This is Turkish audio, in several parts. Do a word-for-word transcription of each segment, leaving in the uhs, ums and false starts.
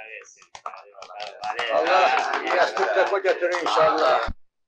Allah yastık depo getirin inşallah.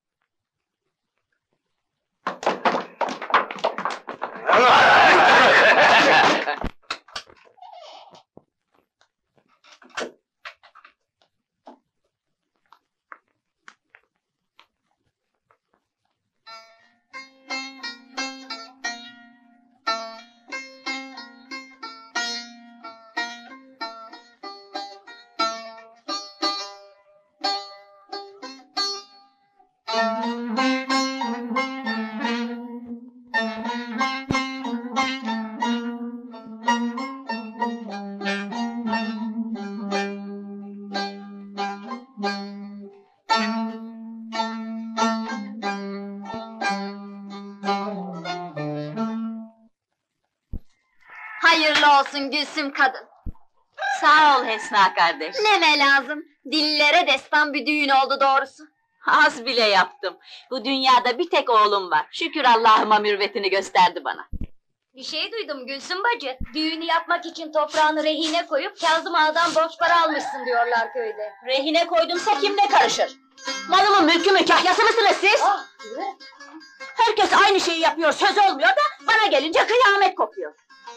Hayırlı olsun Gülsüm kadın. Sağ ol Hesna kardeş. Neme lazım? Dillere destan bir düğün oldu doğrusu. Az bile yaptım. Bu dünyada bir tek oğlum var. Şükür Allah'ıma mürvetini gösterdi bana. Bir şey duydum Gülsüm bacı. Düğünü yapmak için toprağını rehine koyup Kazım Ağa'dan borç para almışsın diyorlar köyde. Rehine koydumsa kim ne karışır? Malımın mülkümün kahyası mısınız siz? Ah, Herkes aynı şeyi yapıyor, söz olmuyor da bana gelince kıyamet kopuyor.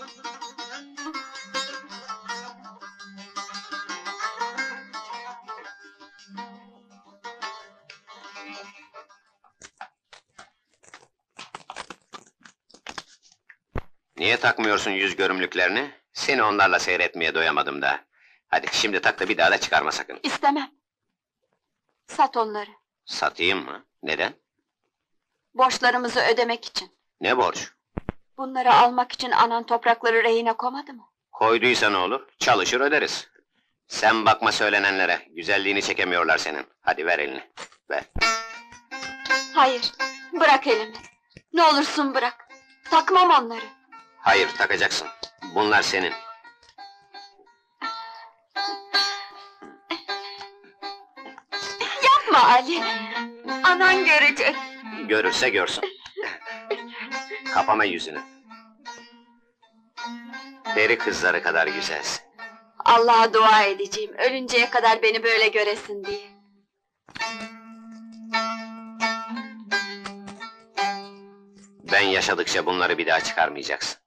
Niye takmıyorsun yüz görümlüklerini? Seni onlarla seyretmeye doyamadım da. Hadi şimdi tak da bir daha da çıkarma sakın. İstemem. Sat onları. Satayım mı? Neden? Borçlarımızı ödemek için. Ne borç? Bunları almak için anan toprakları rehine koymadı mı? Koyduysa ne olur? Çalışır öderiz. Sen bakma söylenenlere, güzelliğini çekemiyorlar senin. Hadi ver elini, ver. Hayır, bırak elimi. Ne olursun bırak. Takmam onları. Hayır, takacaksın. Bunlar senin. Yapma Ali! Anan görecek. Görürse görsün. Kapama yüzünü. Peri kızları kadar güzelsin. Allah'a dua edeceğim, ölünceye kadar beni böyle göresin diye. Ben yaşadıkça bunları bir daha çıkarmayacaksın.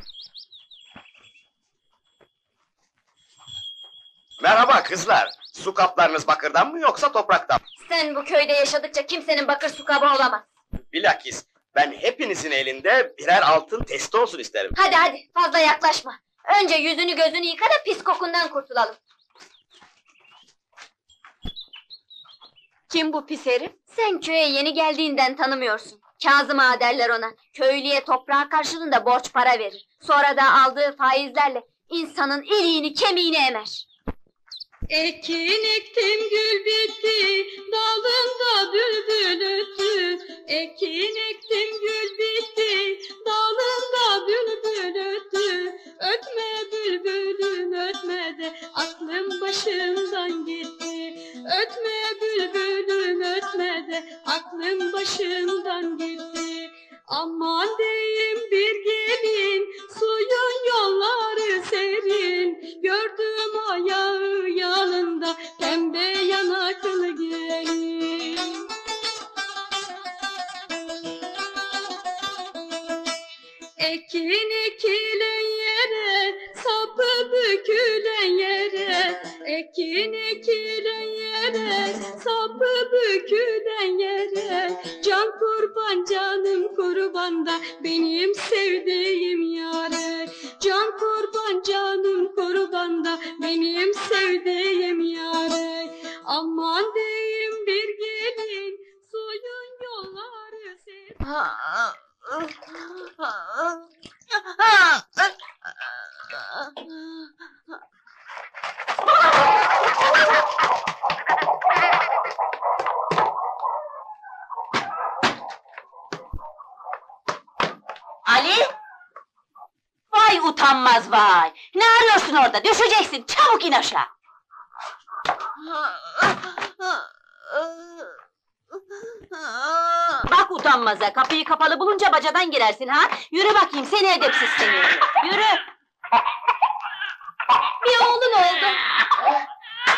Merhaba kızlar. Su kaplarınız bakırdan mı yoksa topraktan mı? sen bu köyde yaşadıkça kimsenin bakır su kabı olamaz. Bilakis ben hepinizin elinde birer altın testi olsun isterim. Hadi hadi, fazla yaklaşma. Önce yüzünü gözünü yıka da pis kokundan kurtulalım. Kim bu pis herif? Sen köye yeni geldiğinden tanımıyorsun. Kazım Ağa derler ona. Köylüye toprağı karşılığında borç para verir. Sonra da aldığı faizlerle insanın iliğini kemiğini emer. Ekin ektim gül bitti, dalında bülbül öttü. Ekin ektim gül bitti, dalında bülbül öttü. Ötme bülbülüm ötme de aklım başımdan gitti. Ötme bülbülüm ötme de aklım başımdan gitti. Aman diyeyim bir gelin, suyun yolları serin. Gördüm ayağı yanında, pembe yanaklı gelin. Ekin ekilen yere, sapı bükülen yere. Ekin ekilen yere, sapı bükülen yere. Can kurban canım kurban da benim sevdiğim yare. Can kurban canım kurban da benim sevdiğim yare. Aman diyeyim bir gelin, suyun yolları serin. Ali! Vay utanmaz vay! Ne arıyorsun orada? Düşeceksin! Çabuk in aşağı! Bak utanmaza! Kapıyı kapalı bulunca bacadan girersin ha! Yürü bakayım, seni edepsiz seni! Yürü! Bir oğlun oldu.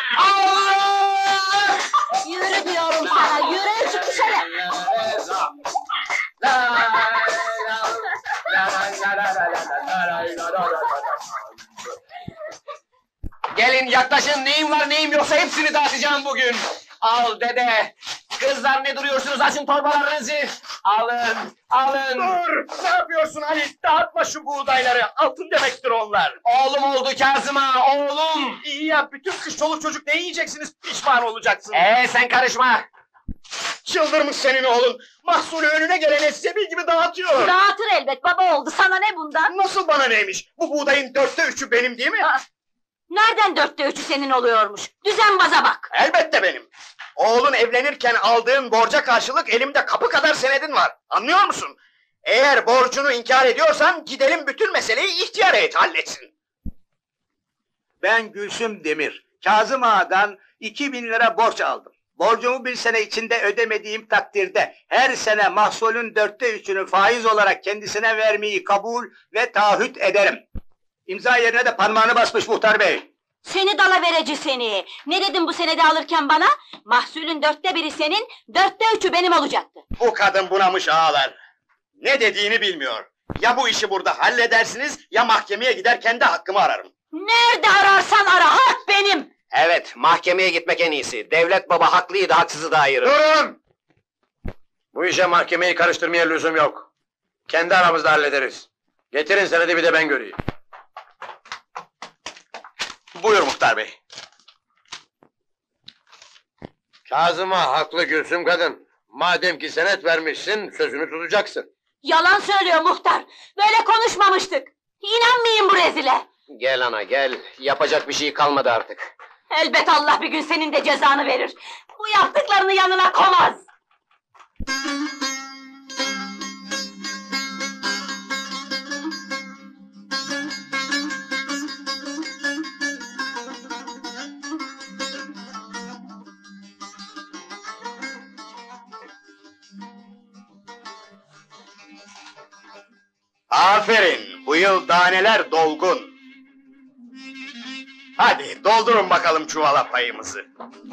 Gelin yaklaşın, neyim var neyim yoksa hepsini dağıtacağım bugün. Al dede. Kızlar ne duruyorsunuz, açın torbalarınızı. Alın, alın. Dur! Ne yapıyorsun Ali? Dağıtma şu buğdayları. Altın demektir onlar. Oğlum oldu Kazım'a, oğlum. İyi ya, bütün kış çoluk çocuk ne yiyeceksiniz? Pişman olacaksın. Ee sen karışma. Çıldırmış senin oğlun. Mahsulü önüne gelene sebil gibi dağıtıyor. Dağıtır elbet, baba oldu, sana ne bundan? Nasıl bana neymiş? Bu buğdayın dörtte üçü benim değil mi? Aa, nereden dörtte üçü senin oluyormuş? Düzenbaza bak! Elbette benim. Oğlun evlenirken aldığın borca karşılık elimde kapı kadar senedin var. Anlıyor musun? Eğer borcunu inkar ediyorsan gidelim bütün meseleyi ihtiyar heyeti halletsin. Ben Gülsüm Demir. Kazım Ağa'dan iki bin lira borç aldım. Borcumu bir sene içinde ödemediğim takdirde her sene mahsulün dörtte üçünü faiz olarak kendisine vermeyi kabul ve taahhüt ederim. İmza yerine de parmağını basmış muhtar bey. Seni dalaverici seni! Ne dedin bu senede alırken bana? Mahsulün dörtte biri senin, dörtte üçü benim olacaktı. Bu kadın bunamış ağalar. Ne dediğini bilmiyor. Ya bu işi burada halledersiniz ya mahkemeye gider kendi hakkımı ararım. Nerede ararsan ara, hak benim! Evet, mahkemeye gitmek en iyisi. Devlet baba haklıydı, haksızı da ayırır. Durun! Bu işe mahkemeyi karıştırmaya lüzum yok. Kendi aramızda hallederiz. Getirin senedi bir de ben göreyim. Buyur muhtar bey. Kazım'a haklı Gülsüm kadın. Madem ki senet vermişsin, sözünü tutacaksın. Yalan söylüyor muhtar, böyle konuşmamıştık. İnanmayın bu rezile! Gel ana gel, yapacak bir şey kalmadı artık. Elbet Allah bir gün senin de cezanı verir. Bu yaptıklarını yanına komaz! Aferin, bu yıl daneler dolgun. Hadi doldurun bakalım çuvala payımızı.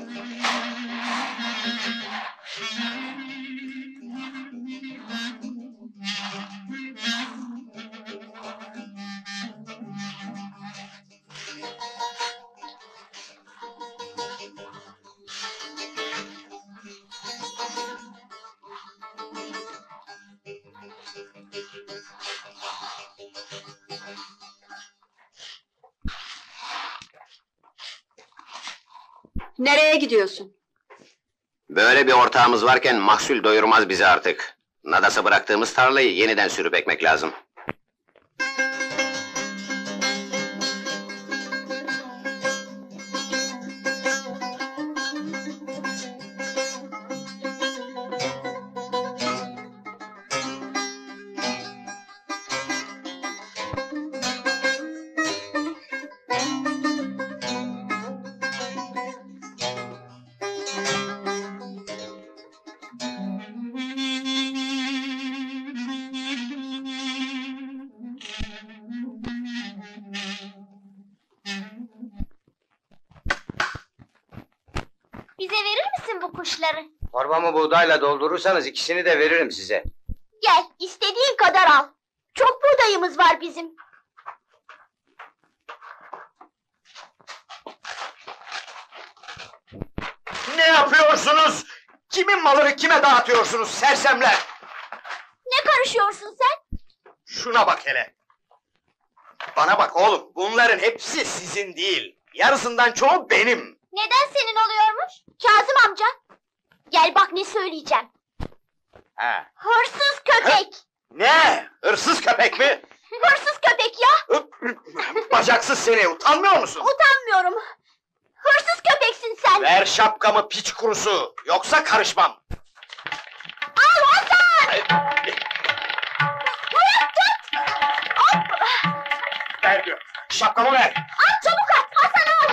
Nereye gidiyorsun? Böyle bir ortağımız varken mahsul doyurmaz bizi artık. Nadas'a bıraktığımız tarlayı yeniden sürüp ekmek lazım. Bize verir misin bu kuşları? Torbamı buğdayla doldurursanız ikisini de veririm size. Gel, istediğin kadar al. Çok buğdayımız var bizim. Ne yapıyorsunuz? Kimin malını kime dağıtıyorsunuz sersemler? Ne karışıyorsun sen? Şuna bak hele. Bana bak oğlum, bunların hepsi sizin değil. Yarısından çoğu benim. Neden senin oluyormuş? Kazım amca. Gel bak ne söyleyeceğim. Ha. Hırsız köpek. Ne? Hırsız köpek mi? Hırsız köpek ya. Bacaksız seni, utanmıyor musun? Utanmıyorum. Hırsız köpeksin sen. Ver şapkamı piç kurusu, yoksa karışmam. Al Hasan. Murat tut. Hop. Ver diyor, şapkamı ver. Al çabuk at. Hasan al.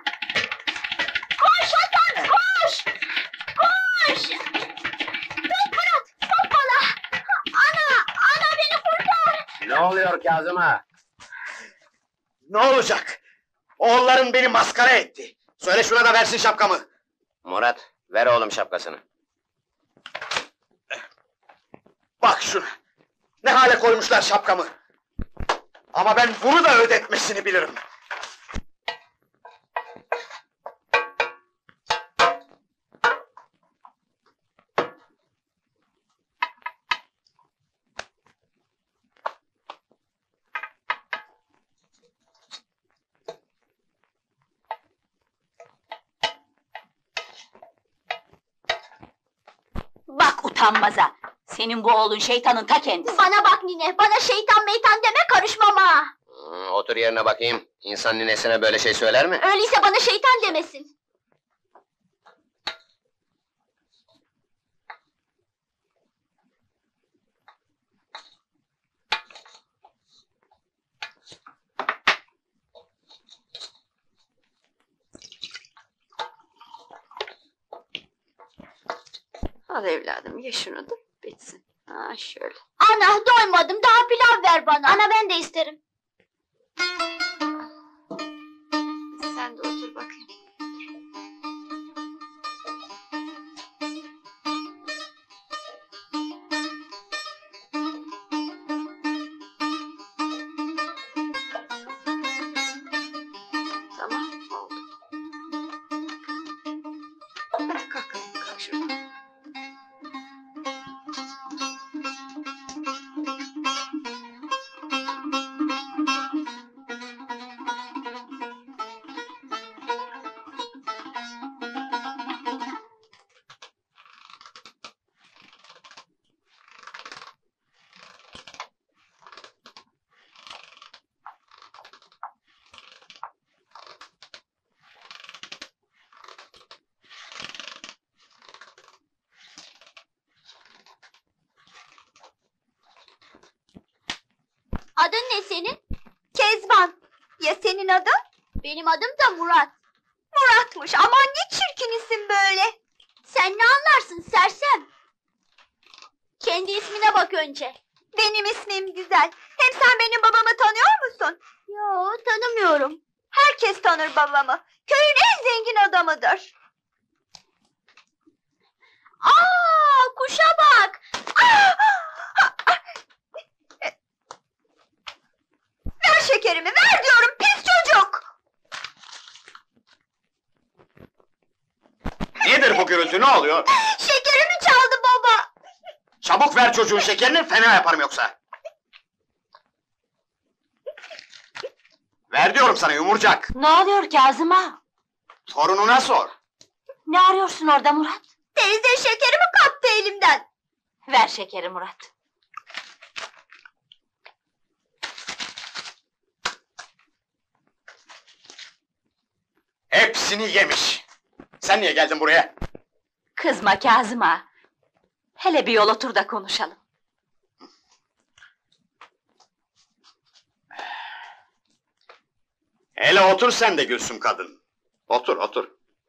Koş Hasan koş. Koş. Tut Murat. Tut bana. Ana. Ana beni kurtar. Ne oluyor Kazım'a? Ne olacak? Oğulların beni maskara etti. Söyle şuna da versin şapkamı. Murat, ver oğlum şapkasını. Bak şuna. Ne hale koymuşlar şapkamı. Ama ben bunu da ödetmesini bilirim. Bak utanmaza! Senin bu oğlun şeytanın ta kendisi! Bana bak nine, bana şeytan meytan deme, karışmam ha! Hmm, otur yerine bakayım. İnsan ninesine böyle şey söyler mi? Öyleyse bana şeytan demesin! Al evladım, ye şunu da bitsin. Ha şöyle. Ana, doymadım, daha pilav ver bana! Ana, ben de isterim! Sen de otur bakayım. Tamam, oldu. Hadi kalk, kalk şuradan. Adın ne senin? Kezban. Ya senin adın? Benim adım da Murat. Murat'mış, aman ne çirkin isim böyle. Sen ne anlarsın sersem? Kendi ismine bak önce. Benim ismim güzel. Hem sen benim babamı tanıyor musun? Yo, tanımıyorum. Herkes tanır babamı. Köyün en zengin adamıdır. Aa, kuşa bak. Aa! Ver şekerimi, ver diyorum, pis çocuk! Nedir bu gürültü, ne oluyor? Şekerimi çaldı baba! Çabuk ver çocuğun şekerini, fena yaparım yoksa. Ver diyorum sana yumurcak. Ne oluyor Kazım ağa? Torununa sor. Ne arıyorsun orada Murat? Teyze şekerimi kaptı elimden! Ver şekeri Murat. Hepsini yemiş. Sen niye geldin buraya? Kızma Kazım ağa. Hele bir yol otur da konuşalım. Hele otur sen de Gülsüm kadın. Otur, otur.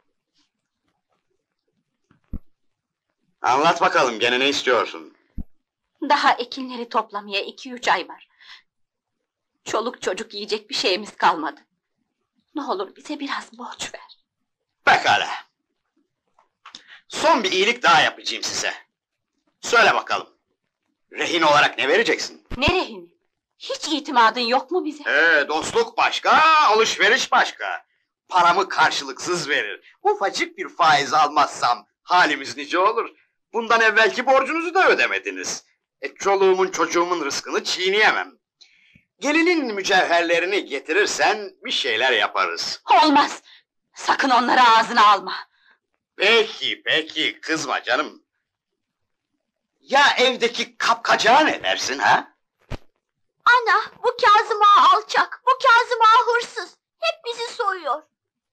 Anlat bakalım, gene ne istiyorsun? Daha ekinleri toplamaya iki üç ay var. Çoluk çocuk yiyecek bir şeyimiz kalmadı. Ne olur bize biraz borç ver. Pekala. Son bir iyilik daha yapacağım size. Söyle bakalım. Rehin olarak ne vereceksin? Ne rehini? Hiç itimadın yok mu bize? Ee, dostluk başka, alışveriş başka. Paramı karşılıksız verir. Ufacık bir faiz almazsam halimiz nice olur. Bundan evvelki borcunuzu da ödemediniz. E, çoluğumun çocuğumun rızkını çiğneyemem. Gelinin mücevherlerini getirirsen bir şeyler yaparız. Olmaz! Sakın onları ağzına alma! Peki, peki, kızma canım. Ya evdeki kapkacağa ne dersin ha? Ana, bu Kazım ağa alçak, bu Kazım ağa hırsız. Hep bizi soyuyor.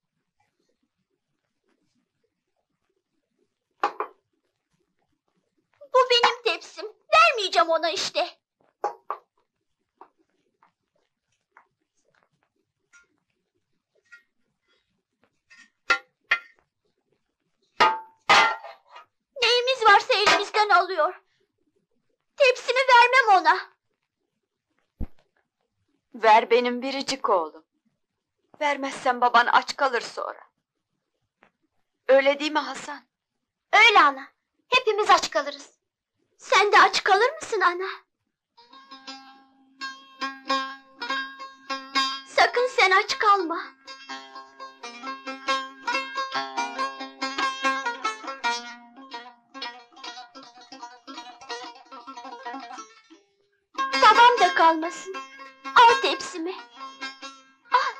Bu benim tepsim, vermeyeceğim ona işte. Neyimiz varsa elimizden alıyor. Tepsimi vermem ona. Ver benim biricik oğlum. Vermezsen baban aç kalır sonra. Öyle değil mi Hasan? Öyle ana, hepimiz aç kalırız. Sen de aç kalır mısın ana? Sakın sen aç kalma. Babam da kalmasın. Al tepsimi. Al.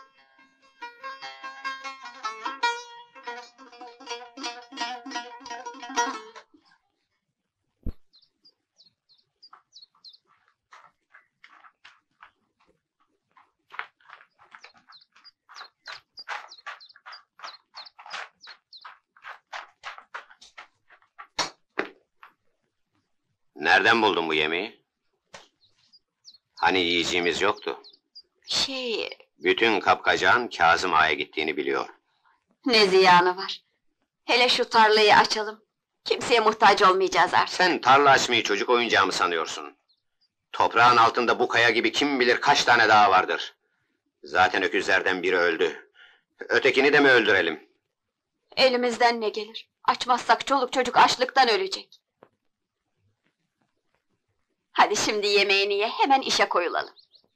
Nereden buldun bu yemeği? Hani yiyeceğimiz yoktu? Şey, Bütün kapkacağın Kazım Ağa'ya gittiğini biliyor. ne ziyanı var? Hele şu tarlayı açalım. Kimseye muhtaç olmayacağız artık. Sen tarla açmayı çocuk oyuncağı mı sanıyorsun? Toprağın altında bu kaya gibi kim bilir kaç tane daha vardır. Zaten öküzlerden biri öldü. Ötekini de mi öldürelim? Elimizden ne gelir? Açmazsak çoluk çocuk açlıktan ölecek. Hadi şimdi yemeğini ye, hemen işe koyulalım.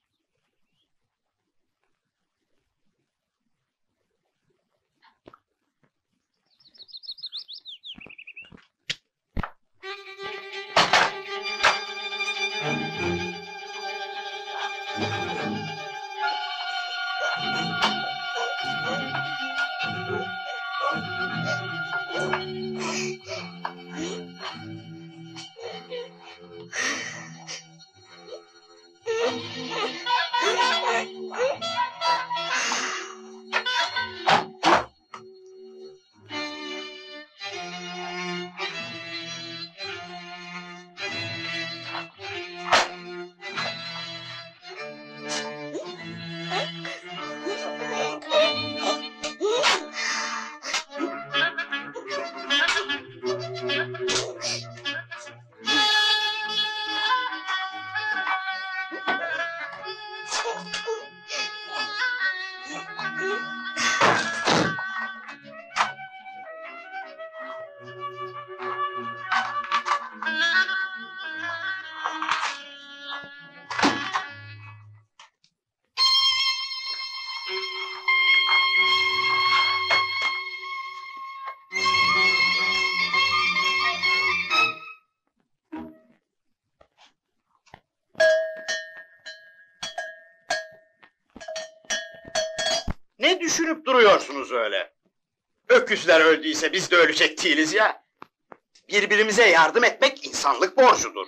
Ne düşünüp duruyorsunuz öyle? Öküzler öldüyse biz de ölecek değiliz ya. Birbirimize yardım etmek insanlık borcudur.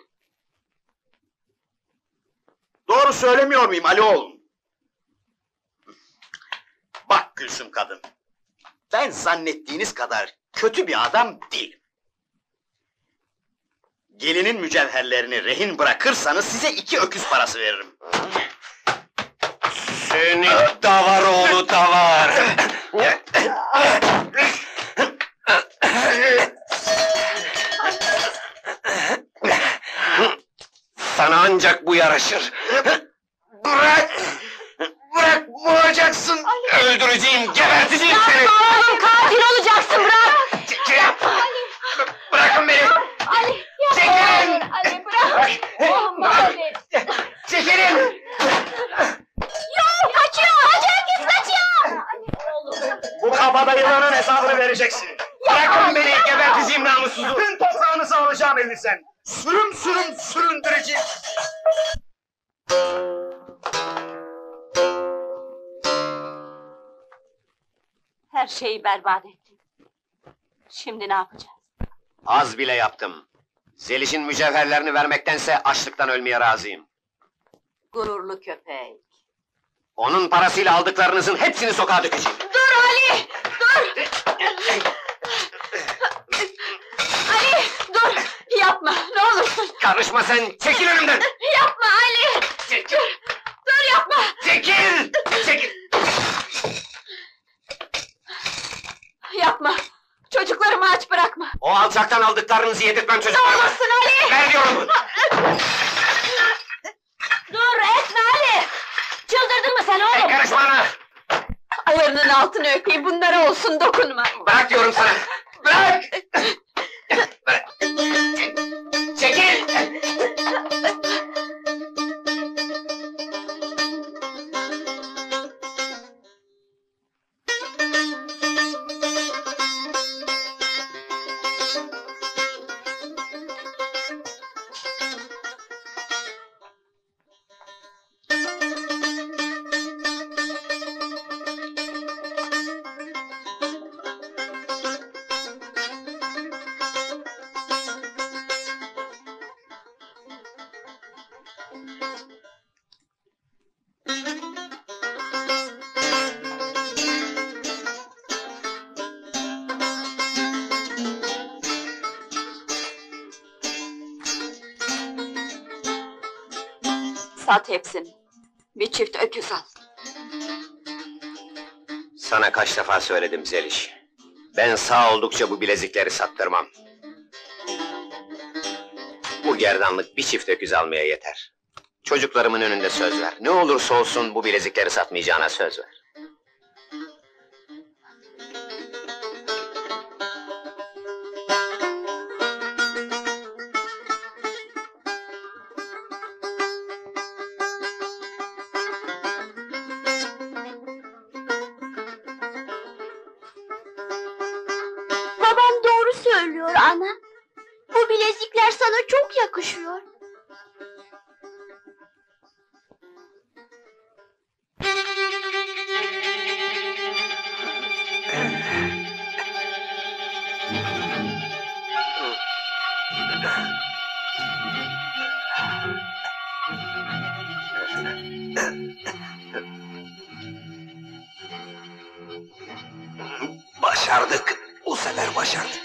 Doğru söylemiyor muyum Ali oğlum? Bak Gülsüm kadın, ben zannettiğiniz kadar kötü bir adam değilim. Gelinin mücevherlerini rehin bırakırsanız size iki öküz parası veririm. Seni davar oğlu davar! Sana ancak bu yaraşır. Bırak! Bırak, boğacaksın! Öldüreceğim, geberteceğim seni! Oğlum katil olacaksın, bırak! Çekil! Bırakın beni! Ali! Çekilin! Ali bırak! Olma Ali! Çekilin! Yok kaçıyor! Hacı herkes kaçıyor! Bu kabadayıların hesabını vereceksin. Bırakın beni, geberteceğim namussuzu! Tüm toprağınızı alacağım elinizden! Sürüm sürüm süründüreceğim! Her şeyi berbat ettin. Şimdi ne yapacağız? Az bile yaptım. Zeliş'in mücevherlerini vermektense açlıktan ölmeye razıyım. Gururlu köpek. Onun parasıyla aldıklarınızın hepsini sokağa dökeceğim. Dur Ali! Dur! Ali! Dur! Yapma, ne olursun! Karışma sen, çekil önümden! Yapma Ali! Çekil! Dur yapma! Çekil! Çekil! Yapma! Çocuklarımı aç bırakma! O alçaktan aldıklarınızı yedirtmem çocuklarıma! Olmasın Ali! Ver diyorum! Dur etme Ali! Çıldırdın mı sen Hey, oğlum? karışma ana! Ayarının altını öpeyim, bunlara olsun dokunma! Bırak diyorum sana! Bırak! Bırak! Çekil! Sat hepsini. Bir çift öküz al. Sana kaç defa söyledim Zeliş. Ben sağ oldukça bu bilezikleri sattırmam. Bu gerdanlık bir çift öküz almaya yeter. Çocuklarımın önünde söz ver. Ne olursa olsun bu bilezikleri satmayacağına söz ver. Babam doğru söylüyor ana. Bu bilezikler sana çok yakışıyor. Başardık. Bu sefer başardık.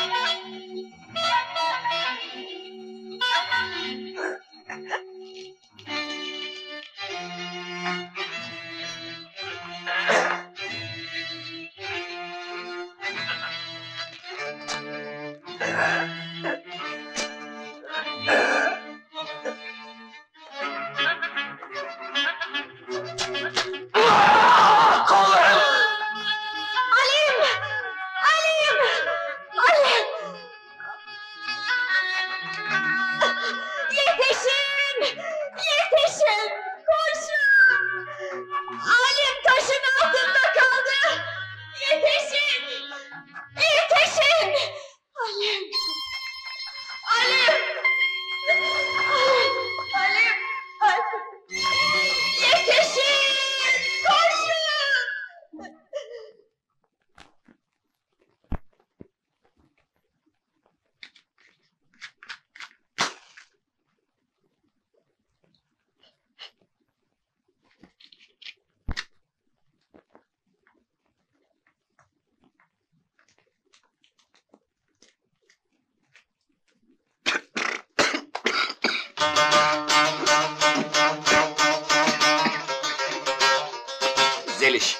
Alim! Alim! Alim! Yetişin! Yetişin! Koşun! Alim taşın altında kaldı! Yetişin! Yetişin! Alim! Alim! Alim! Alim! Alim! Yetişin! Koşun! Zeliş.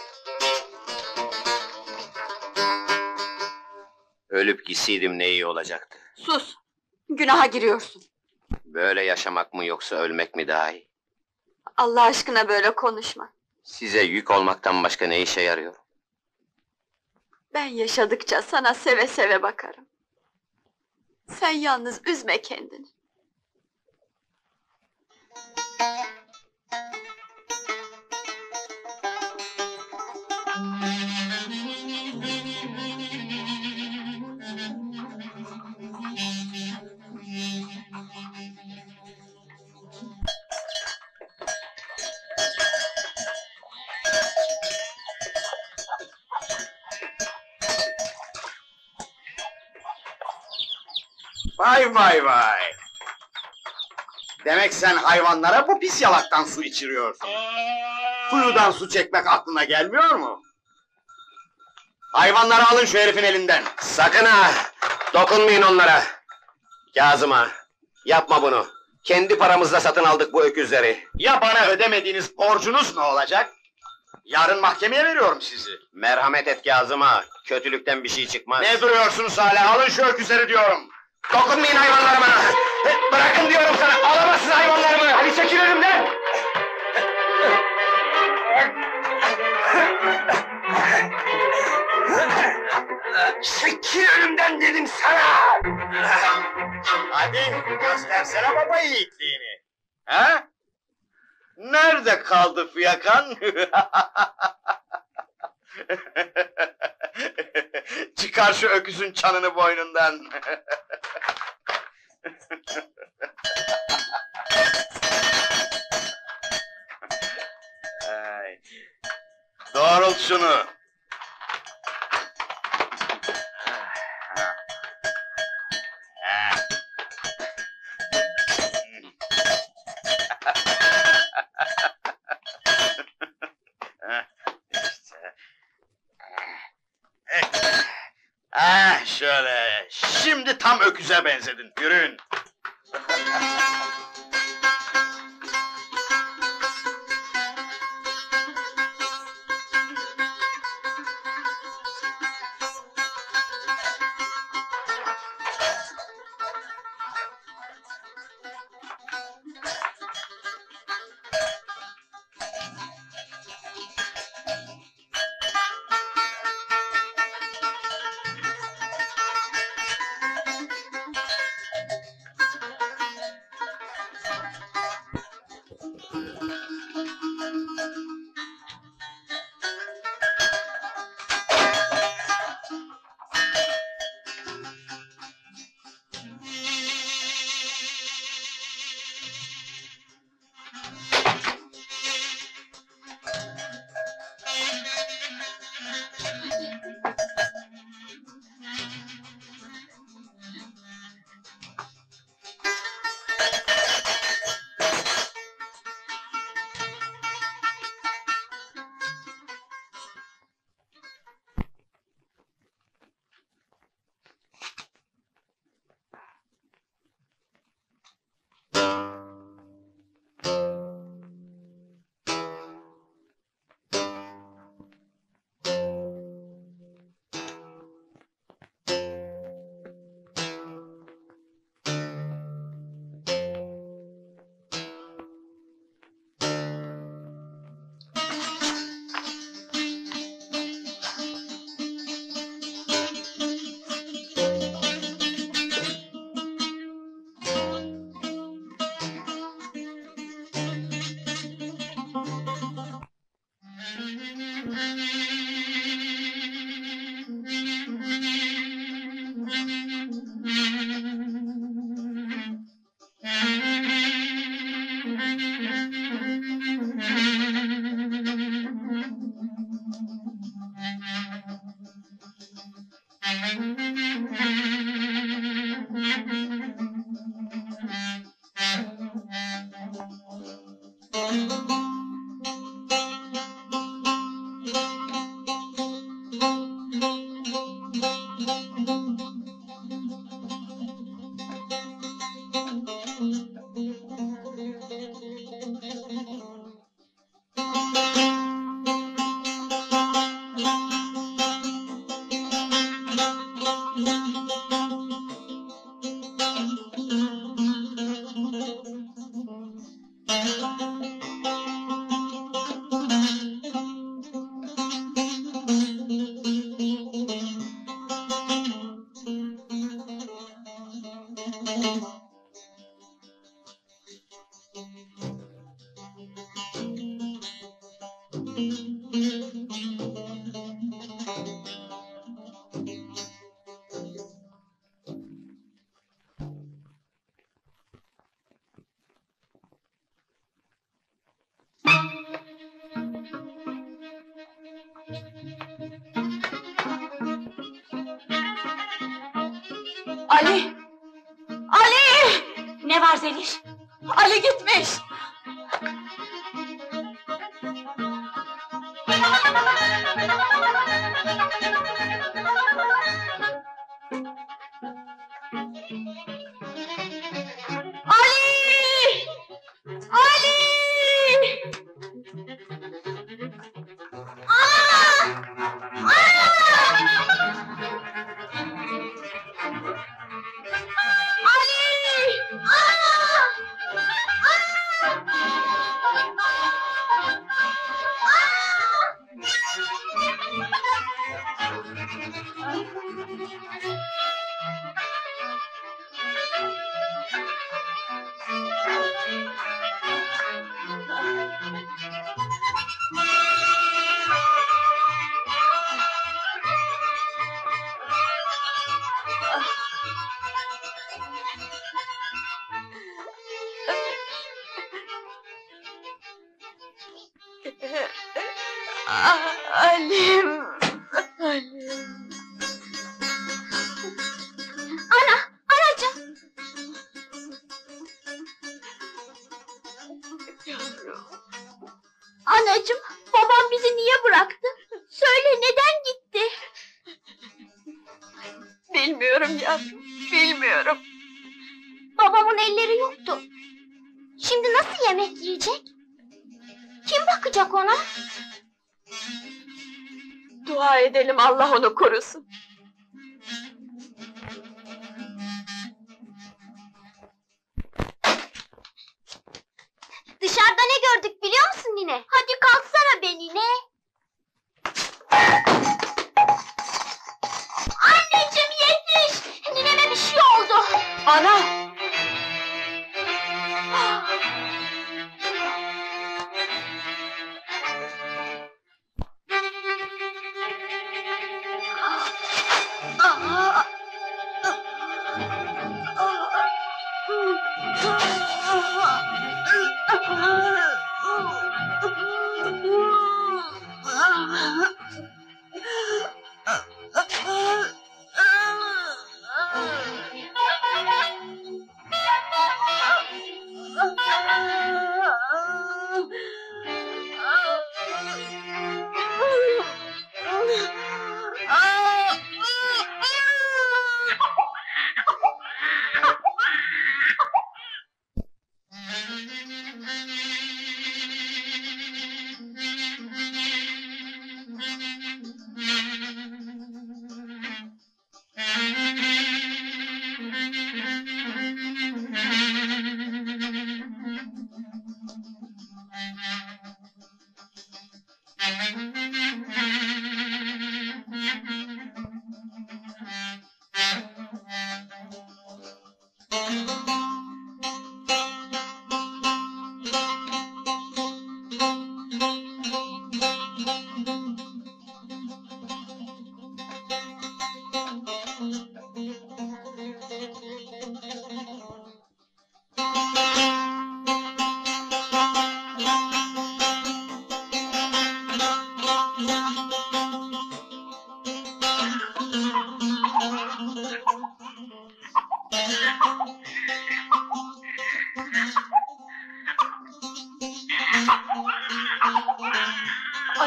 Ölüp gitseydim ne iyi olacaktı. Sus! Günaha giriyorsun. Böyle yaşamak mı yoksa ölmek mi daha iyi? Allah aşkına böyle konuşma. Size yük olmaktan başka ne işe yarıyor? Ben yaşadıkça sana seve seve bakarım. Sen yalnız üzme kendini. Vay vay vay! Demek sen hayvanlara bu pis yalaktan su içiriyorsun. Kuyudan su çekmek aklına gelmiyor mu? Hayvanları alın şu herifin elinden. Sakın ha! Dokunmayın onlara! Kazım'a, yapma bunu! Kendi paramızla satın aldık bu öküzleri. Ya bana ödemediğiniz borcunuz ne olacak? Yarın mahkemeye veriyorum sizi. Merhamet et Kazım'a, kötülükten bir şey çıkmaz. Ne duruyorsunuz hala? Alın şu öküzleri diyorum. Dokunmayın hayvanlarıma! Bırakın diyorum sana, alamazsın hayvanlarımı! Hadi çekil önümden! Çekil önümden dedim sana! Hadi göstersene baba yiğitliğini. Ha? Nerede kaldı fiyakan? Çıkar şu öküzün çanını boynundan. Ay. Doğrult şunu. Ah şöyle, şimdi tam öküze benzedin, yürüyün. Ali! Ali! Ne var Zeliş? Ali gitmiş! Ali! Ali! Aa! Alim, Alim. Ana, anacığım. Yavrum. Anacığım, babam bizi niye bıraktı? Söyle, neden gitti? Bilmiyorum yavrum, bilmiyorum. Babamın elleri yoktu. Şimdi nasıl yemek yiyecek? Kim bakacak ona? Dua edelim Allah onu korusun. Dışarıda ne gördük biliyor musun nine? Hadi kalksana be nine. Anneciğim yetiş! Nineme bir şey oldu. Ana!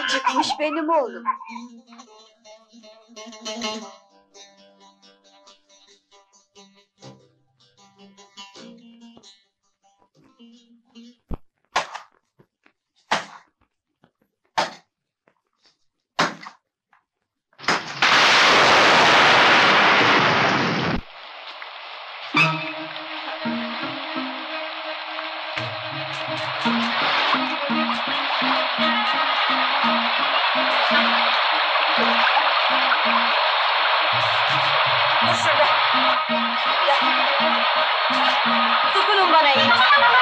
çıkmış benim oğlum. Dur şurada. Dokunun bana iyi.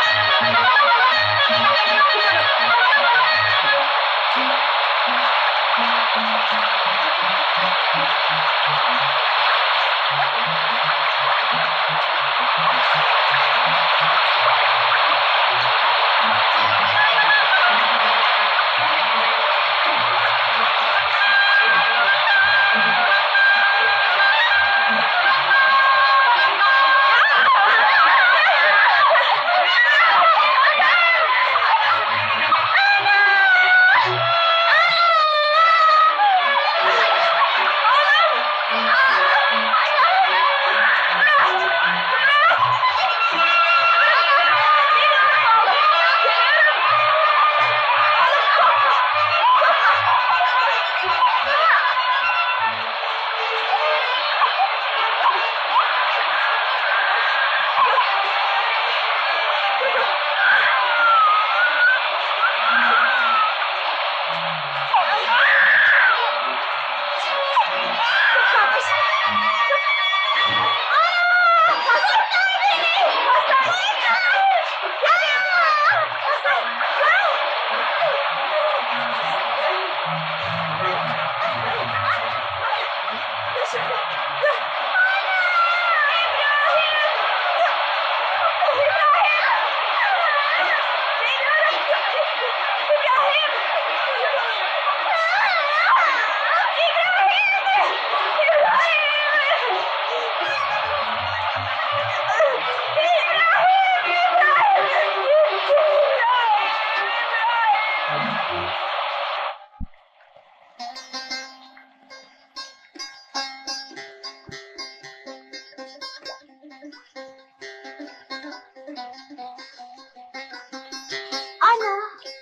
Ana,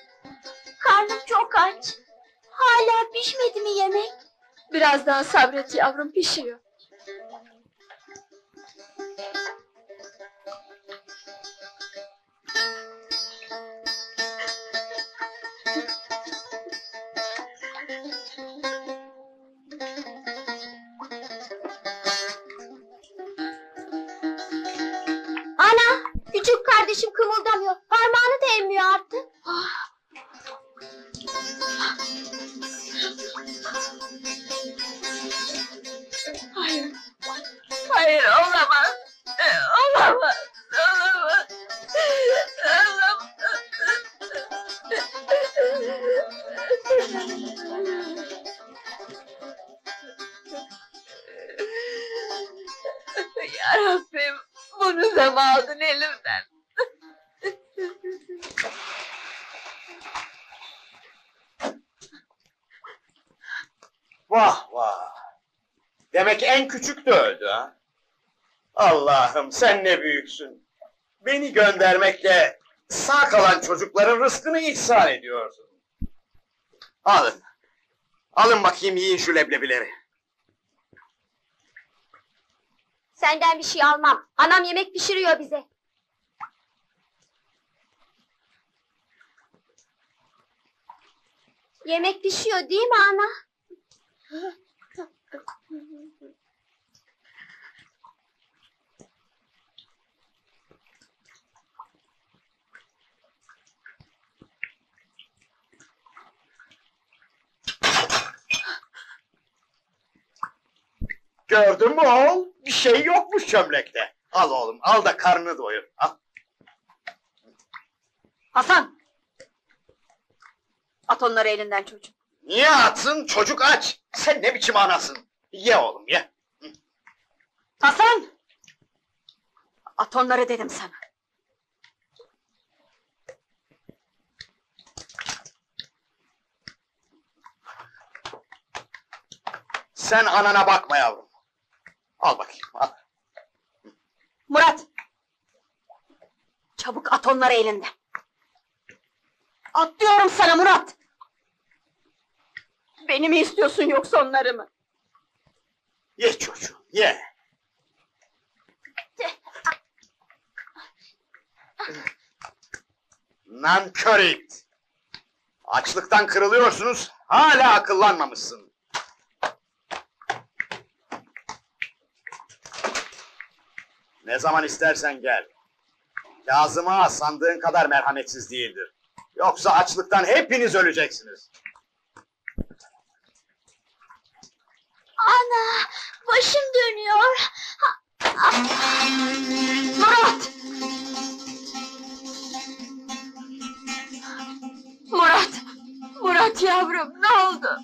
karnım çok aç. Hala pişmedi mi yemek? Biraz daha sabret yavrum, pişiyor. Ana, küçük kardeşim kımıldamıyor. Parmağını da emmiyor artık. Hayır. Hayır, olamaz. Olamaz. Olamaz. Olamaz. Ya Rabbim, bunu da mı aldın elimden? Vah vah! Demek en küçük de öldü ha? Allah'ım sen ne büyüksün! Beni göndermekle sağ kalan çocukların rızkını ihsan ediyorsun. Alın, alın bakayım yiyin şu leblebileri. Senden bir şey almam. Anam yemek pişiriyor bize. Yemek pişiyor değil mi ana? Gördün mü oğul? Bir şey yokmuş çömlekte. Al oğlum, al da karnını doyur. Al. Hasan! At onları elinden çocuğum. Niye atsın? Çocuk aç. Sen ne biçim anasın? Ye oğlum ye. Hasan! At onları dedim sana. Sen anana bakma yavrum. Al bakayım, al. Murat! Çabuk at onları elinden. At diyorum sana Murat! Beni mi istiyorsun yoksa onları mı? Ye çocuğum, ye. Nankör it! Açlıktan kırılıyorsunuz, hala akıllanmamışsın. Ne zaman istersen gel. Kazım Ağa sandığın kadar merhametsiz değildir. Yoksa açlıktan hepiniz öleceksiniz. Ana, başım dönüyor. Murat! Murat! Murat yavrum, ne oldu?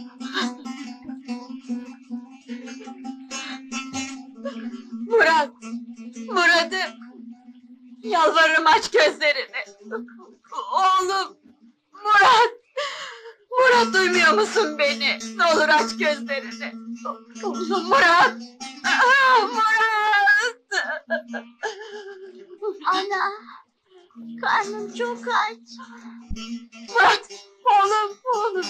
Murat! Murat'ım! Yalvarırım aç gözlerini! Oğlum! Murat! Murat duymuyor musun beni? Ne olur aç gözlerini! Oğlum Murat! Ah, Murat! Ana, karnım çok aç. Murat! Oğlum, oğlum!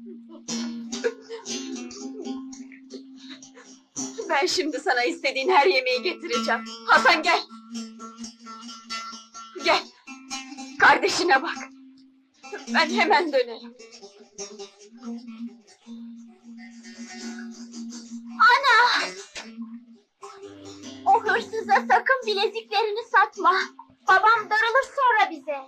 Ben şimdi sana istediğin her yemeği getireceğim. Hasan gel! Gel! Kardeşine bak! Ben hemen dönerim. Ana! O hırsıza sakın bileziklerini satma. Babam darılır sonra bize.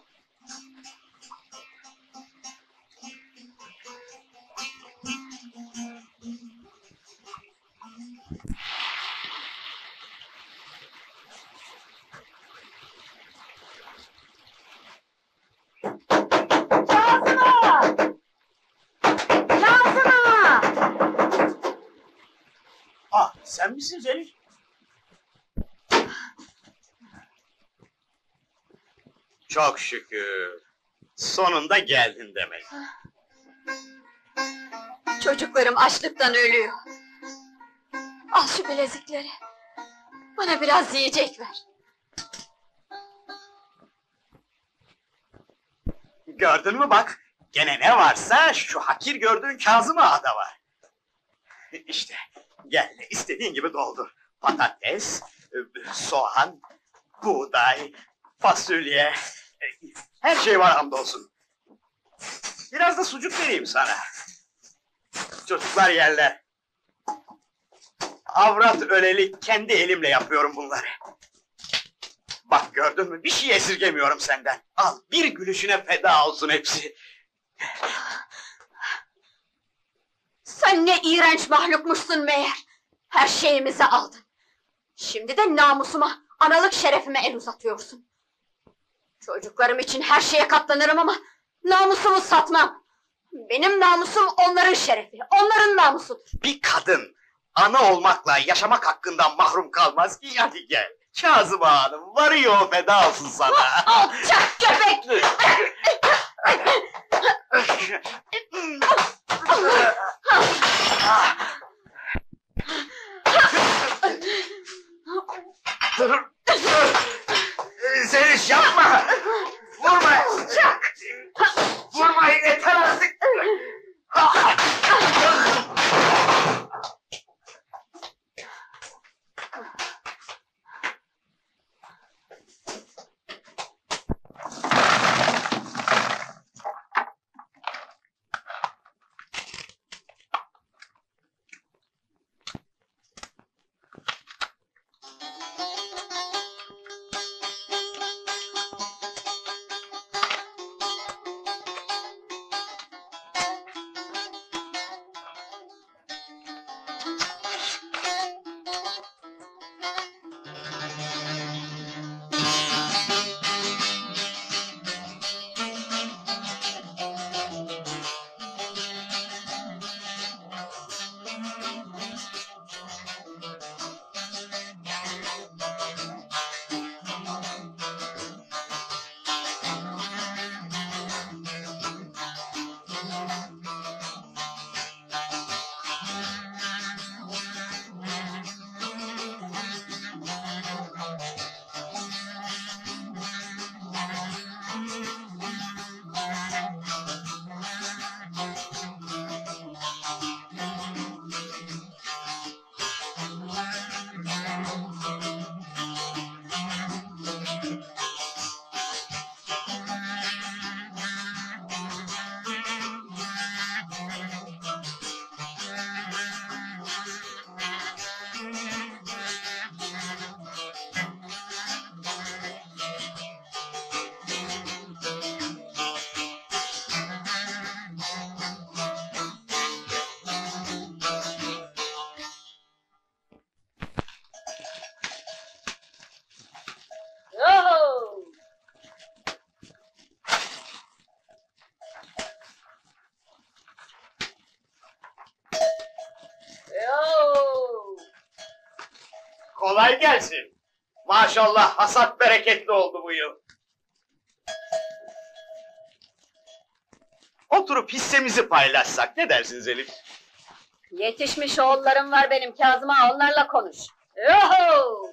Kazım Ağa! Kazım Ağa! Ah, sen misin Zelil? Çok şükür. Sonunda geldin demek. Çocuklarım açlıktan ölüyor. Al şu bilezikleri. Bana biraz yiyecek ver. Gördün mü bak, gene ne varsa şu hakir gördüğün Kazım Ağa'da var. İşte, gel istediğin gibi doldur. Patates, soğan, buğday, fasulye, her şey var hamdolsun. Biraz da sucuk vereyim sana. Çocuklar yerler. Avrat öleli kendi elimle yapıyorum bunları. Bak gördün mü, bir şey esirgemiyorum senden. Al, bir gülüşüne feda olsun hepsi. Sen ne iğrenç mahlukmuşsun meğer. Her şeyimizi aldın. Şimdi de namusuma, analık şerefime el uzatıyorsun. Çocuklarım için her şeye katlanırım ama namusumu satmam. Benim namusum onların şerefi, onların namusudur. Bir kadın, ana olmakla yaşamak hakkından mahrum kalmaz ki, hadi gel. Kazım Ağa'nın varıyor, feda olsun sana. Alçak köpek! Dur, dur! Zeliş yapma! Vurma! Vurma, yeter artık! Kolay gelsin. Maşallah hasat bereketli oldu bu yıl. Oturup hissemizi paylaşsak ne dersiniz Elif? Yetişmiş oğullarım var benim Kazım ağa, onlarla konuş. Yoho!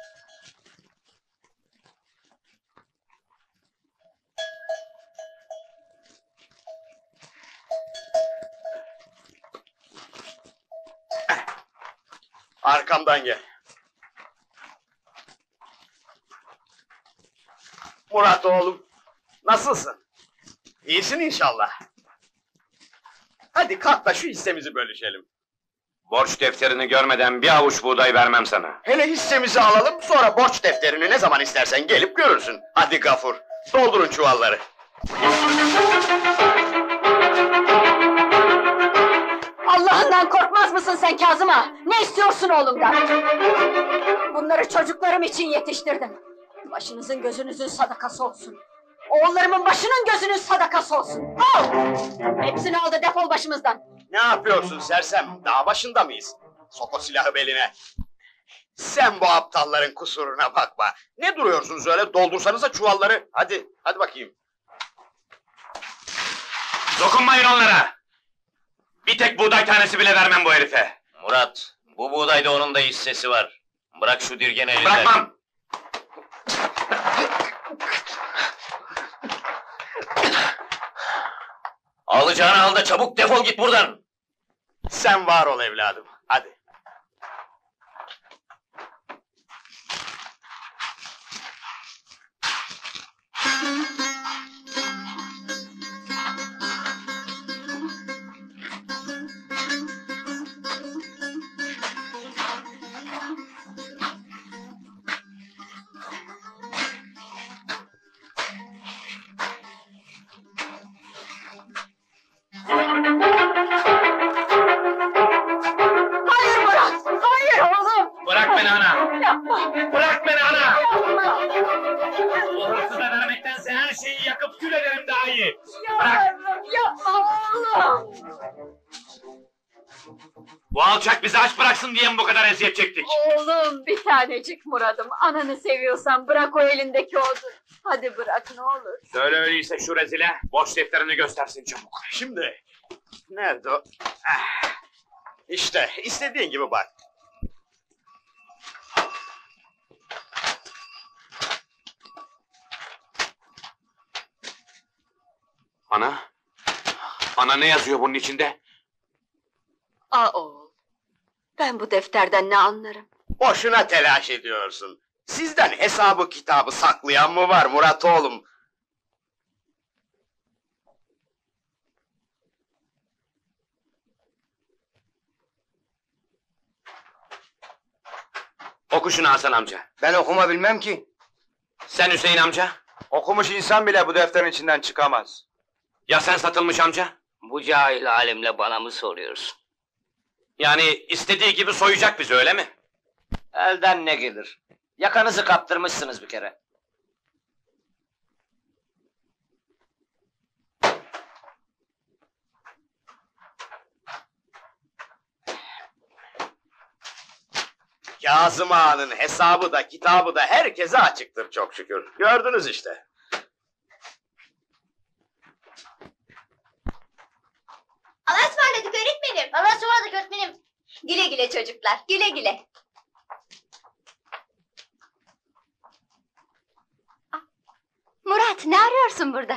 Arkamdan gel. Murat oğlum, nasılsın? İyisin inşallah. Hadi kalk da şu hissemizi bölüşelim. Borç defterini görmeden bir avuç buğday vermem sana. Hele hissemizi alalım, sonra borç defterini ne zaman istersen gelip görürsün. Hadi Gafur, doldurun çuvalları. Allah'ından korkmaz mısın sen Kazım ağa? Ne istiyorsun oğlumdan? Bunları çocuklarım için yetiştirdim. Başınızın gözünüzün sadakası olsun. Oğullarımın başının gözünün sadakası olsun. Al! Hepsini aldı, defol başımızdan. Ne yapıyorsun sersem? Dağ başında mıyız? Sok o silahı beline. Sen bu aptalların kusuruna bakma. Ne duruyorsunuz öyle? Doldursanıza çuvalları. Hadi, hadi bakayım. Dokunmayın onlara! Bir tek buğday tanesi bile vermem bu herife. Murat, bu buğdayda onun da hissesi var. Bırak şu dirgeni elinden. Bırakmam! Alacağını al da çabuk defol git buradan. Sen var ol evladım. Hadi. Hayır Murat! Hayır oğlum! Bırak beni ana! Yapma! Bırak beni ana! Yapma! Bu hırsıza vermektense her şeyi yakıp kül ederim daha iyi! Yavrum, yapma oğlum! Bu alçak bizi aç bıraksın diye mi bu kadar eziyet çektik? Oğlum, bir tanecik Murat'ım. Ananı seviyorsan bırak o elindeki odun. Hadi bırak ne olur. Söyle öyleyse şu rezile, borç defterini göstersin çabuk. Şimdi. Nerede o? Ah. İşte, istediğin gibi bak. Ana? Ana ne yazıyor bunun içinde? Aa oğul, ben bu defterden ne anlarım? Boşuna telaş ediyorsun. Sizden hesabı kitabı saklayan mı var Murat oğlum? Oku şunu Hasan amca. Ben okuma bilmem ki. Sen Hüseyin amca. Okumuş insan bile bu defterin içinden çıkamaz. Ya sen satılmış amca? Bu cahil alemle bana mı soruyorsun? Yani istediği gibi soyacak bizi öyle mi? Elden ne gelir? Yakanızı kaptırmışsınız bir kere. Kazım Ağa'nın hesabı da kitabı da herkese açıktır çok şükür. Gördünüz işte. Allah'a ısmarladık öğretmenim. Allah'a ısmarladık öğretmenim. Güle güle çocuklar, güle güle. Ah, Murat, ne arıyorsun burada?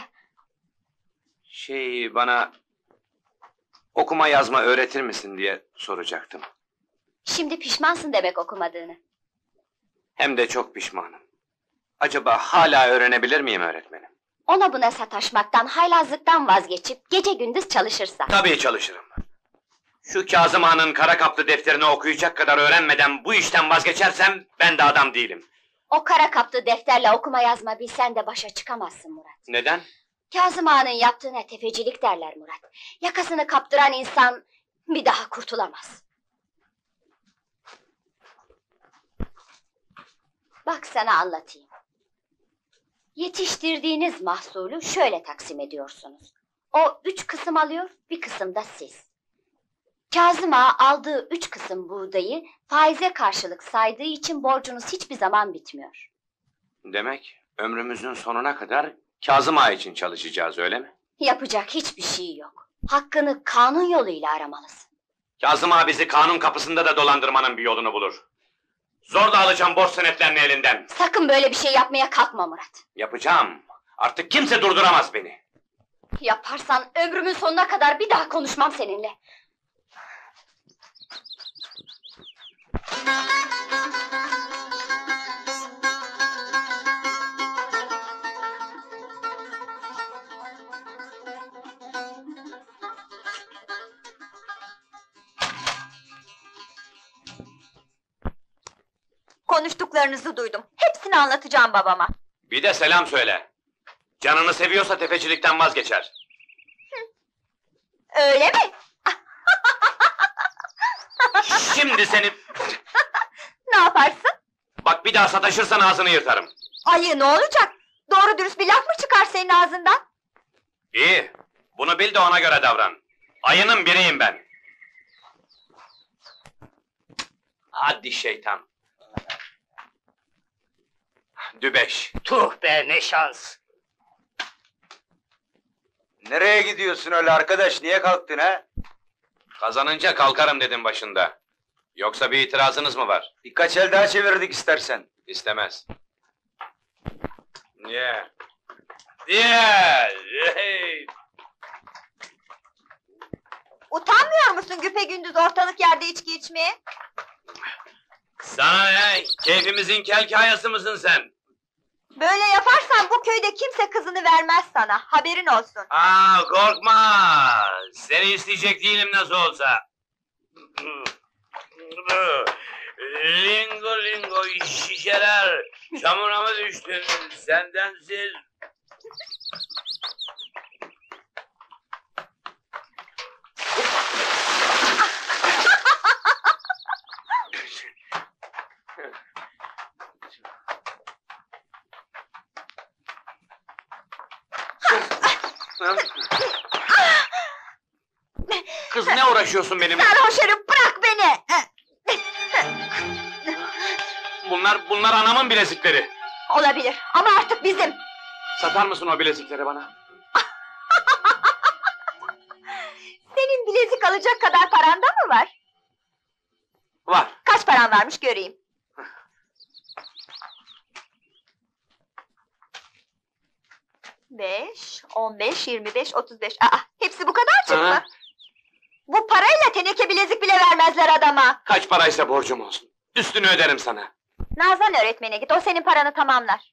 Şey bana okuma yazma öğretir misin diye soracaktım. Şimdi pişmansın demek okumadığını. Hem de çok pişmanım. Acaba hala öğrenebilir miyim öğretmenim? Ona buna sataşmaktan, haylazlıktan vazgeçip gece gündüz çalışırsan. Tabii çalışırım. Şu Kazım Ağa'nın kara kaplı defterini okuyacak kadar öğrenmeden bu işten vazgeçersem ben de adam değilim. O kara kaplı defterle okuma yazma bilsen de başa çıkamazsın Murat. Neden? Kazım Ağa'nın yaptığına tefecilik derler Murat. Yakasını kaptıran insan bir daha kurtulamaz. Bak sana anlatayım. Yetiştirdiğiniz mahsulü şöyle taksim ediyorsunuz. O üç kısım alıyor, bir kısım da siz. Kazım Ağa aldığı üç kısım buğdayı faize karşılık saydığı için borcunuz hiçbir zaman bitmiyor. Demek ömrümüzün sonuna kadar Kazım Ağa için çalışacağız, öyle mi? Yapacak hiçbir şey yok. Hakkını kanun yoluyla aramalısın. Kazım Ağa bizi kanun kapısında da dolandırmanın bir yolunu bulur. Zor da alacağım borç senetlerini elinden. Sakın böyle bir şey yapmaya kalkma Murat. Yapacağım. Artık kimse durduramaz beni. Yaparsan ömrümün sonuna kadar bir daha konuşmam seninle. Konuştuklarınızı duydum. Hepsini anlatacağım babama. Bir de selam söyle. Canını seviyorsa tefecilikten vazgeçer. Öyle mi? Şimdi seni... Ne yaparsın? Bak bir daha sataşırsan ağzını yırtarım. Ayı ne olacak? Doğru dürüst bir laf mı çıkar senin ağzından? İyi. Bunu bil de ona göre davran. Ayının biriyim ben. Hadi şeytan. Dübeş. Tuh be ne şans. Nereye gidiyorsun öyle arkadaş? Niye kalktın ha? Kazanınca kalkarım dedim başında. Yoksa bir itirazınız mı var? Birkaç el daha çevirdik istersen. İstemez. Niye? Niye? Hey! Utanmıyor musun güpegündüz ortalık yerde içki içmeye? Sana ne? Keyfimizin kel kayası mısın sen? Böyle yaparsan bu köyde kimse kızını vermez sana. Haberin olsun. Aa korkma! Seni isteyecek değilim nasıl olsa. Lingo lingo şişeler, çamura mı düştün sendensiz? Kız ne uğraşıyorsun benimle? Sarhoş herif bırak beni! Bunlar, bunlar anamın bilezikleri. Olabilir ama artık bizim. Satar mısın o bilezikleri bana? Senin bilezik alacak kadar paranda mı var? Var. Kaç paran varmış göreyim. Beş, on beş, yirmi beş, otuz beş. Aa, hepsi bu kadarcık Hı. mı? Bu parayla teneke bilezik bile vermezler adama. Kaç paraysa borcum olsun. Üstünü öderim sana. Nazan öğretmene git, o senin paranı tamamlar.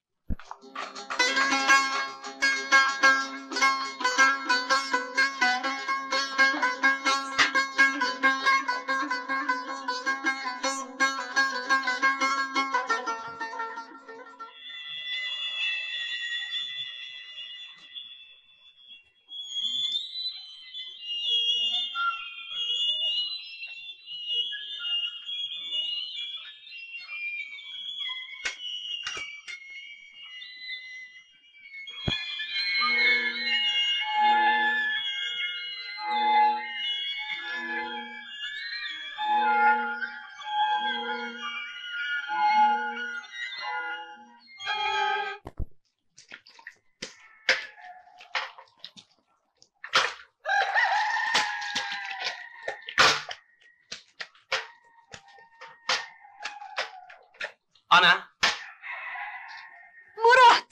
Ana. Murat!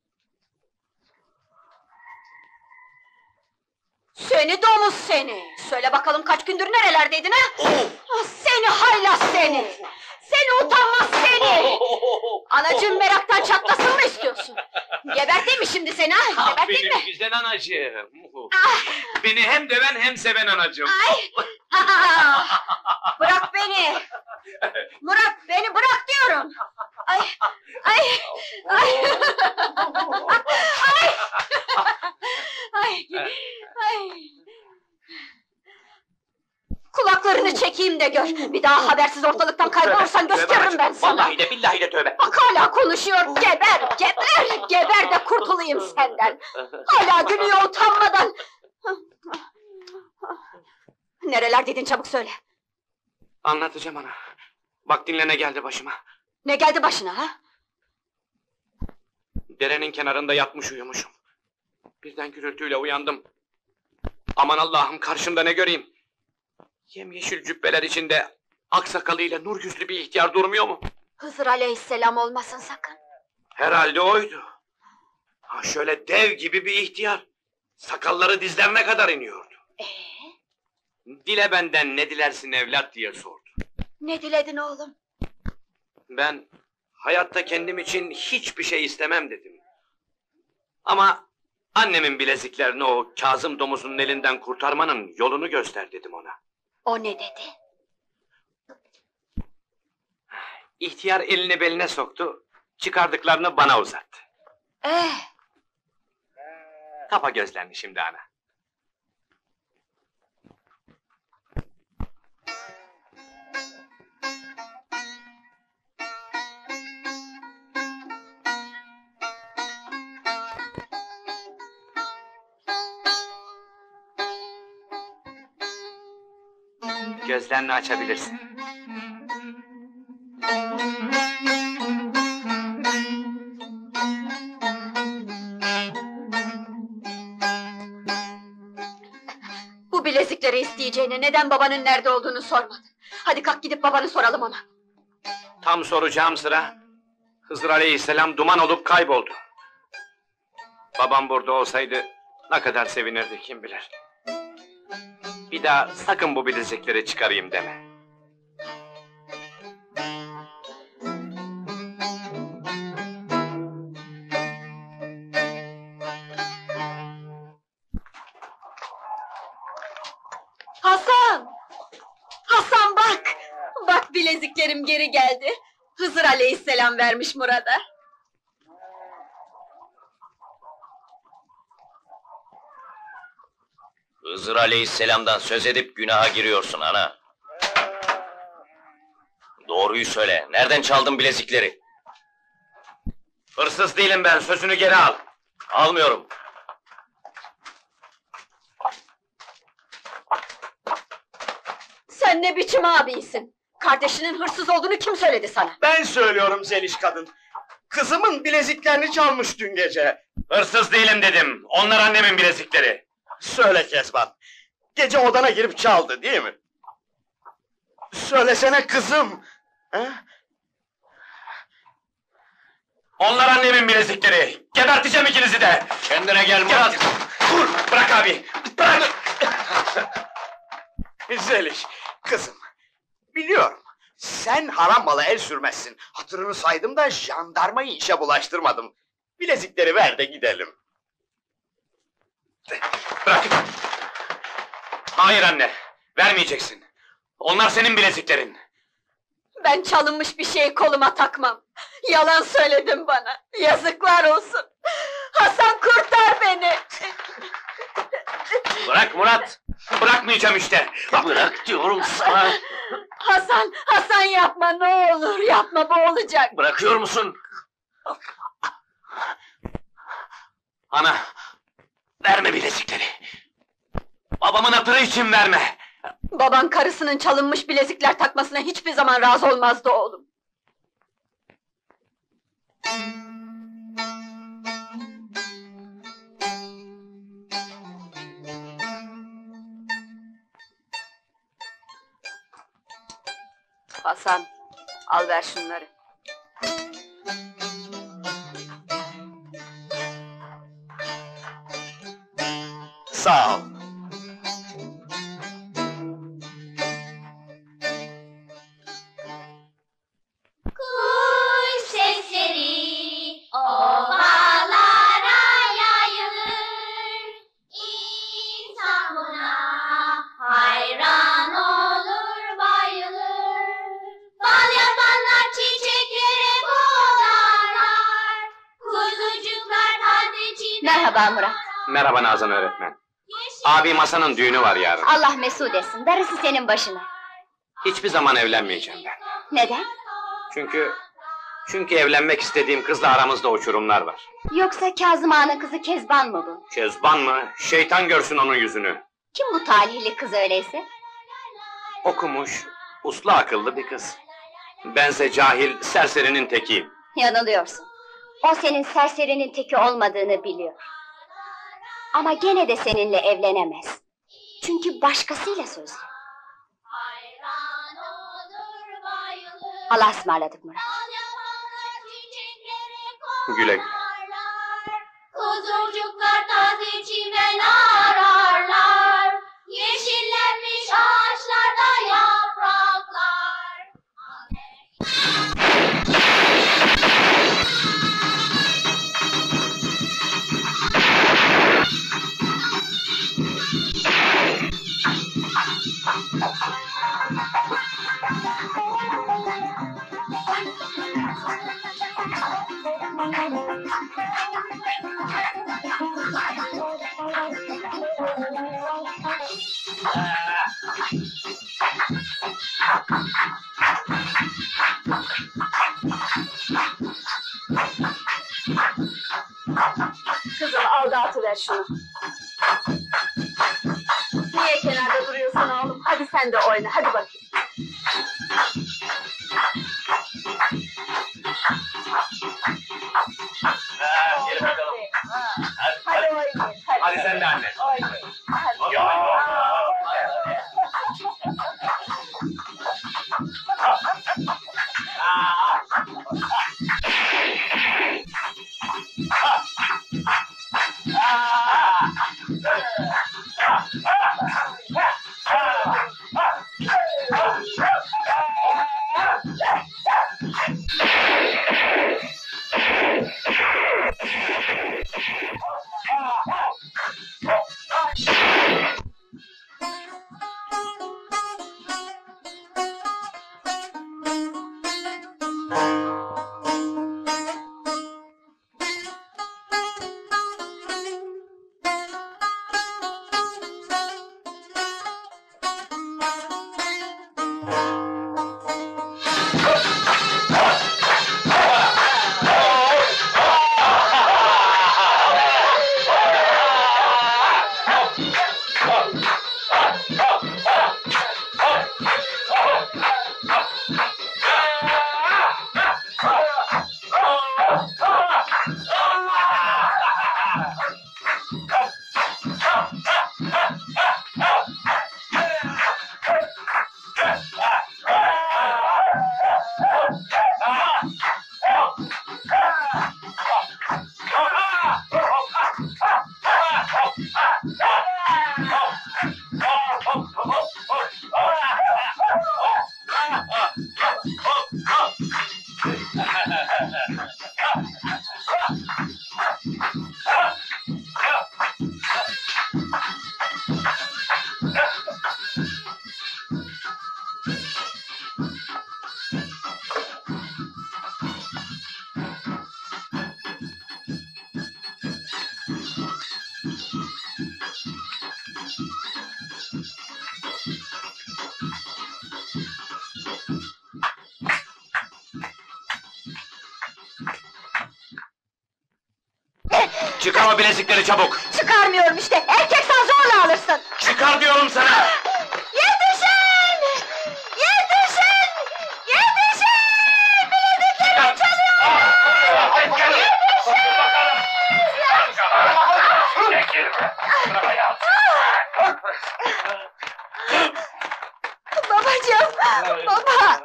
Seni domuz seni! Söyle bakalım kaç gündür nerelerdeydin ha? Ah, seni haylaz seni! Seni utanmaz seni! Anacığım meraktan çatlasın mı istiyorsun? Geberteyim mi şimdi seni ha? Ah, Geberteyim benim mi? güzel anacığım. Ah! Beni hem döven hem seven anacığım. Ay! Bırak beni! Murat beni bırak diyorum! Ay! Ay! Ay! Ay! Ay! Ay! Kulaklarını çekeyim de gör! Bir daha habersiz ortalıktan kaybolursan gösteririm ben sana! Vallahi de billahi de tövbe. Bak hala konuşuyor! Geber! Geber! Geber de kurtulayım senden! Hala gülüyor utanmadan! Nerelerdeydin, çabuk söyle. Anlatacağım ana. Bak dinle ne geldi başıma. Ne geldi başına ha? Derenin kenarında yatmış uyumuşum. Birden gürültüyle uyandım. Aman Allah'ım, karşımda ne göreyim? Yemyeşil cübbeler içinde aksakalıyla nur yüzlü bir ihtiyar durmuyor mu? Hızır aleyhisselam olmasın sakın. Herhalde oydu. Ha, şöyle dev gibi bir ihtiyar. Sakalları dizlerine kadar iniyordu. Ee, Dile benden ne dilersin evlat diye sordu. ne diledin oğlum? Ben hayatta kendim için hiçbir şey istemem dedim. Ama annemin bileziklerini o Kazım domuzun elinden kurtarmanın yolunu göster dedim ona. O ne dedi? İhtiyar elini beline soktu, çıkardıklarını bana uzattı. Eh, Kapa gözlerini şimdi ana. Gözlerini açabilirsin. bu bilezikleri isteyeceğine neden babanın nerede olduğunu sormadın? Hadi kalk gidip babanı soralım ona. Tam soracağım sıra, Hızır Aleyhisselam duman olup kayboldu. Babam burada olsaydı ne kadar sevinirdi kim bilir. Bir daha sakın bu bilezikleri çıkarayım deme. Hasan! Hasan bak! Bak bileziklerim geri geldi. Hızır aleyhisselam vermiş Murat'a. Hızır Aleyhisselam'dan söz edip günaha giriyorsun ana. Doğruyu söyle, nereden çaldın bilezikleri? Hırsız değilim ben, sözünü geri al. Almıyorum. Sen ne biçim abisin? Kardeşinin hırsız olduğunu kim söyledi sana? Ben söylüyorum Zeliş kadın. Kızımın bileziklerini çalmış dün gece. Hırsız değilim dedim, onlar annemin bilezikleri. Söyle Kezban. Gece odana girip çaldı değil mi? Söylesene kızım. He? Onlar annemin bilezikleri. Geberteceğim ikinizi de. Kendine gel Murat! Dur, bırak abi, bırak! Zeliş, kızım. Biliyorum. Sen haram mala el sürmezsin. Hatırını saydım da jandarmayı işe bulaştırmadım. Bilezikleri ver de gidelim. Bırak! Hayır anne, vermeyeceksin. Onlar senin bileziklerin. Ben çalınmış bir şeyi koluma takmam. Yalan söyledin bana. Yazıklar olsun. Hasan kurtar beni. Bırak Murat! Bırakmayacağım işte! Bırak diyorum sana! Hasan, Hasan yapma ne olur. Yapma, boğulacak. Bırakıyor musun? Ana! Verme bilezikleri! Babamın hatırı için verme! Baban karısının çalınmış bilezikler takmasına hiçbir zaman razı olmazdı oğlum. Hasan, al ver şunları. Sağ ol. Kuş sesleri ovalara yayılır. İnsan buna hayran olur, bayılır. Bal yapanlar çiçeklere boğarlar. Kuzucuklar taze çiğner. Merhaba Murat. Merhaba Nazan öğretmen. Abi Hasan'ın düğünü var yarın. Allah mesut etsin. Darısı senin başına. Hiçbir zaman evlenmeyeceğim ben. Neden? Çünkü... Çünkü evlenmek istediğim kızla aramızda uçurumlar var. Yoksa Kazım Ağa'nın kızı Kezban mı bu? Kezban mı? Şeytan görsün onun yüzünü. Kim bu talihli kız öyleyse? Okumuş, uslu akıllı bir kız. Bense cahil, serserinin tekiyim. Yanılıyorsun. O senin serserinin teki olmadığını biliyor. Ama gene de seninle evlenemez. Çünkü başkasıyla sözlü. Allah'a ısmarladık Murat. Güle güle. Kuzucuklar taze çimen ararlar. Yeşillenmiş ağaçlarda yapraklar. Kızım al da atıver şunu. Niye kenarda duruyorsun oğlum? Hadi sen de oyna, hadi bakayım. Gel bakalım. Hadi, Hadi oynayın, hadi. hadi sen de anne. Oynayın, hadi. Çıkar o bilezikleri çabuk! Çıkarmıyorum işte, erkeksen zorla alırsın! Çıkar diyorum sana! Yetişin! Yetişin! Yetişin! Bileziklerimi çalıyor! Hadi bakalım! Yetişin! Bakalım! Çekil! Bırak ayağı! Babacığım! Baba!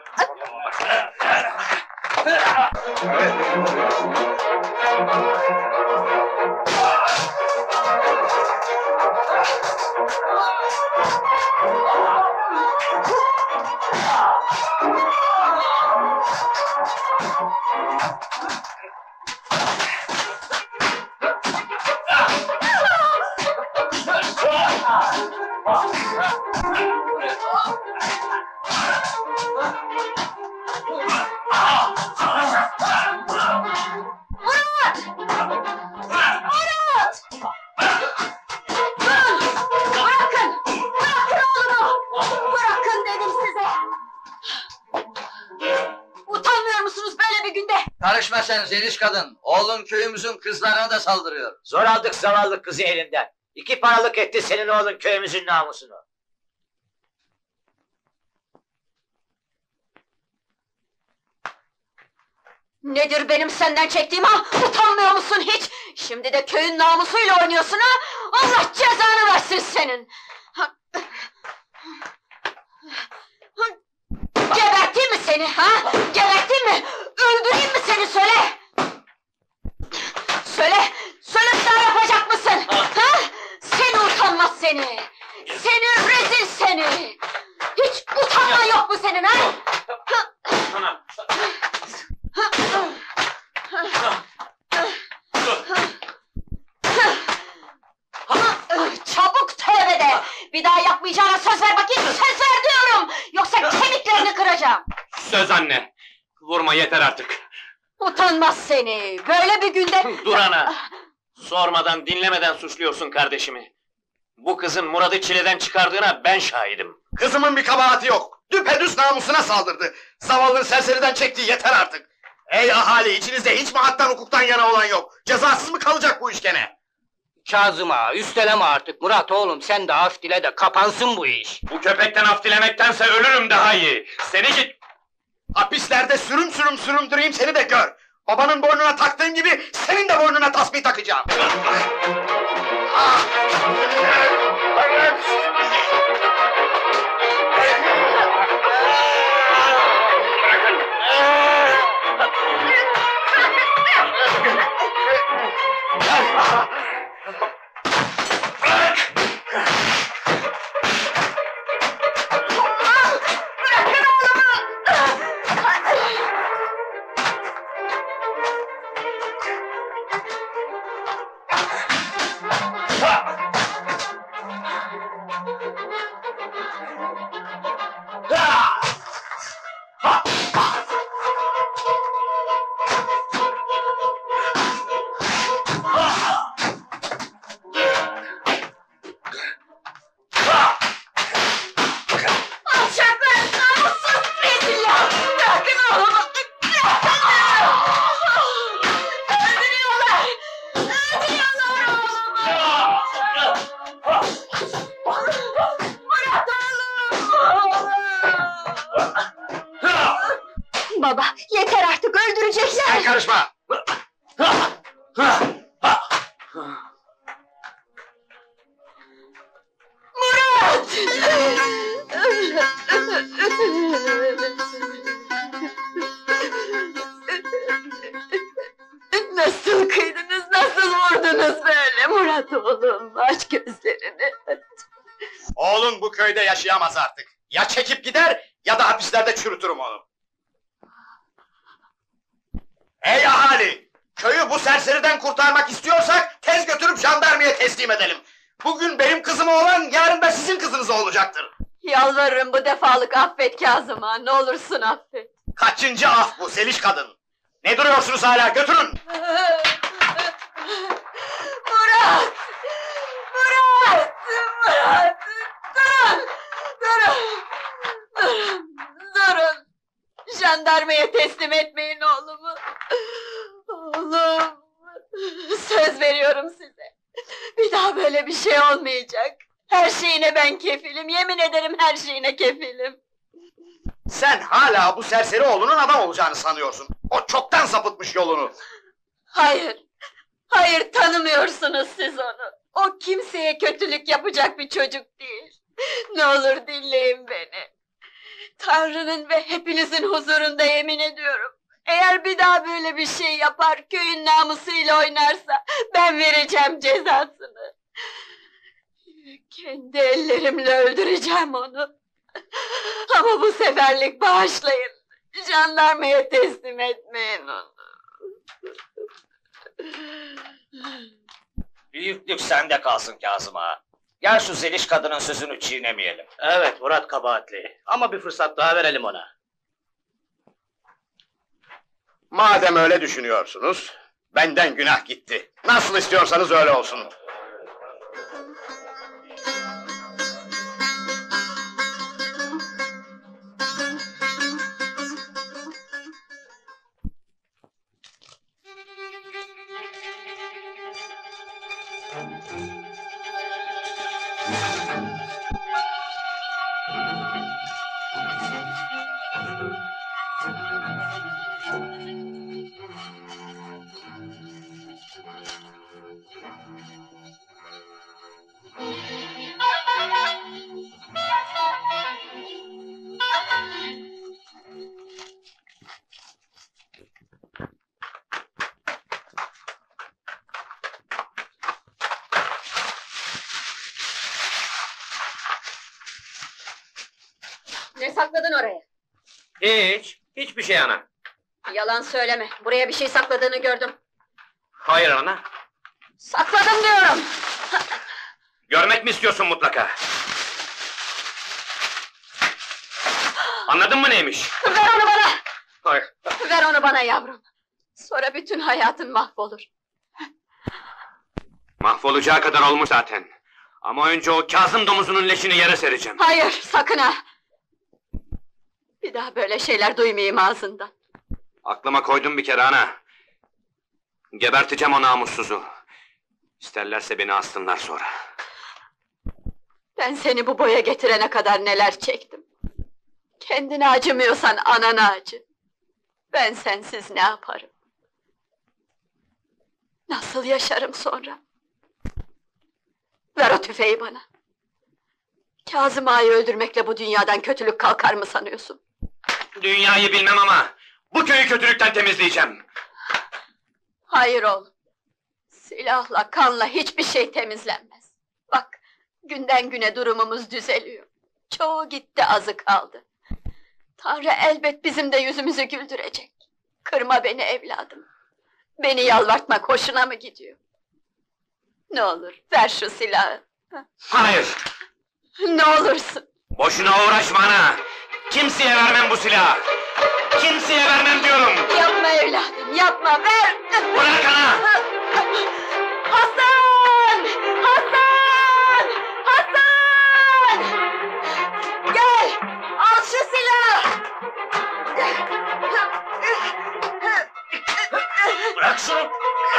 Karışma sen zeliş kadın. Oğlun köyümüzün kızlarına da saldırıyor. Zor aldık zavallı kızı elinden. İki paralık etti senin oğlun köyümüzün namusunu. Nedir benim senden çektiğim ha? Utanmıyor musun hiç? Şimdi de köyün namusuyla oynuyorsun ha? Allah cezanı versin senin! Geberteyim mi seni ha? Geberteyim mi? Öldüreyim mi seni söyle! Söyle! Söyle daha yapacak mısın? Ha? Seni utanmaz seni! Seni rezil seni! Hiç utanma yok mu senin ha? Çabuk tövbe de! Bir daha yapmayacağına söz ver bakayım! Söz ver diyorum! Yoksa kemiklerini kıracağım! Söz anne! Vurma yeter artık! Utanmaz seni! Böyle bir günde... Dur ana! Sormadan, dinlemeden suçluyorsun kardeşimi. Bu kızın Murat'ı çileden çıkardığına ben şahidim. Kızımın bir kabahati yok. Düpedüz namusuna saldırdı. Zavallının serseriden çektiği yeter artık. Ey ahali, içinizde hiç mi haktan hukuktan yana olan yok? Cezasız mı kalacak bu iş gene? Kazım ağa, üsteleme artık. Murat oğlum, sen de af dile de kapansın bu iş. Bu köpekten af dilemektense ölürüm daha iyi. Seni git... Hapislerde sürüm sürüm süründüreyim seni de gör. Babanın boynuna taktığın gibi senin de boynuna tasbih takacağım. Baba, yeter artık, öldürecekler! Sen karışma! Murat! Nasıl kıydınız, nasıl vurdunuz böyle Murat oğlum? Aç gözlerini! Oğlun bu köyde yaşayamaz artık. Ya çekip gider ya da hapislerde çürütürüm onu. Ey ahali! Köyü bu serseriden kurtarmak istiyorsak tez götürüp jandarmaya teslim edelim. Bugün benim kızım olan, yarın da sizin kızınız olacaktır. Yalvarırım bu defalık affet Kazım ağa, ne olursun affet! Kaçıncı af bu Seliş kadın? Ne duruyorsunuz hala, götürün! Murat! Murat! Murat! Durun! Durun! Durun! Durun! Jandarmaya teslim etmeyin oğlumu! Oğlum! Söz veriyorum size! Bir daha böyle bir şey olmayacak! Her şeyine ben kefilim, yemin ederim her şeyine kefilim! Sen hala bu serseri oğlunun adam olacağını sanıyorsun. O çoktan sapıtmış yolunu. Hayır! Hayır, tanımıyorsunuz siz onu! O kimseye kötülük yapacak bir çocuk değil! Ne olur dinleyin beni! Tanrı'nın ve hepinizin huzurunda yemin ediyorum! Eğer bir daha böyle bir şey yapar, köyün namusuyla oynarsa, ben vereceğim cezasını! Kendi ellerimle öldüreceğim onu! Ama bu seferlik bağışlayın! Jandarmaya teslim etmeyin onu! Büyüklük sende kalsın Kazım ağa. Gel şu Zeliş kadının sözünü çiğnemeyelim. Evet, Murat kabahatli. Ama bir fırsat daha verelim ona. Madem öyle düşünüyorsunuz, benden günah gitti. Nasıl istiyorsanız öyle olsun. sakladın oraya? Hiç, hiçbir şey ana. Yalan söyleme, buraya bir şey sakladığını gördüm. Hayır ana. Sakladım diyorum! Görmek mi istiyorsun mutlaka? Anladın mı neymiş? Ver onu bana! Hayır. Ver onu bana yavrum! Sonra bütün hayatın mahvolur. Mahvolacağı kadar olmuş zaten. Ama önce o Kazım domuzunun leşini yere sereceğim. Hayır, sakın ha! Bir daha böyle şeyler duymayayım ağzından. Aklıma koydum bir kere ana. Geberteceğim o namussuzu. İsterlerse beni assınlar sonra. Ben seni bu boya getirene kadar neler çektim. Kendine acımıyorsan anana acı. Ben sensiz ne yaparım? Nasıl yaşarım sonra? Ver o tüfeği bana. Kazım Ağa'yı öldürmekle bu dünyadan kötülük kalkar mı sanıyorsun? Dünyayı bilmem ama bu köyü kötülükten temizleyeceğim. Hayır oğlum. Silahla, kanla hiçbir şey temizlenmez. Bak, günden güne durumumuz düzeliyor. Çoğu gitti, azı kaldı. Tanrı elbet bizim de yüzümüzü güldürecek. Kırma beni evladım. Beni yalvartmak hoşuna mı gidiyor? Ne olur, ver şu silahı. Hayır. Ne olursun. Boşuna uğraşma ana. Kimseye vermem bu silahı. Kimseye vermem diyorum. Yapma evladım, yapma, ver! Bırak ana! Hasan! Hasan! Hasan! Gel! Al şu silahı! Bırak şunu!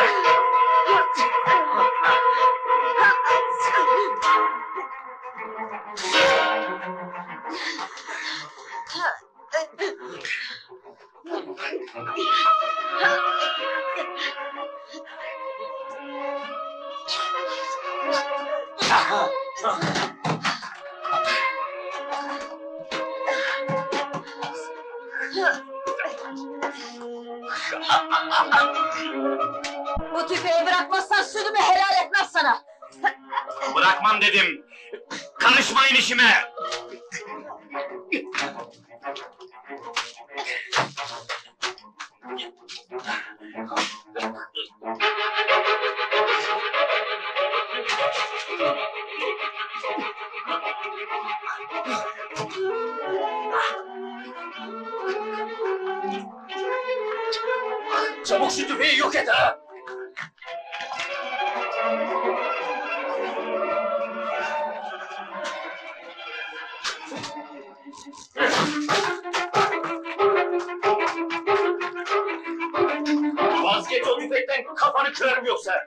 Bu tüfeği bırakmazsan sütümü helal etmem sana! Bırakmam dedim. Karışmayın işime. Çabuk şu tüfeği yok et ha! Vazgeç o tüfekten, kafanı kırarım yoksa!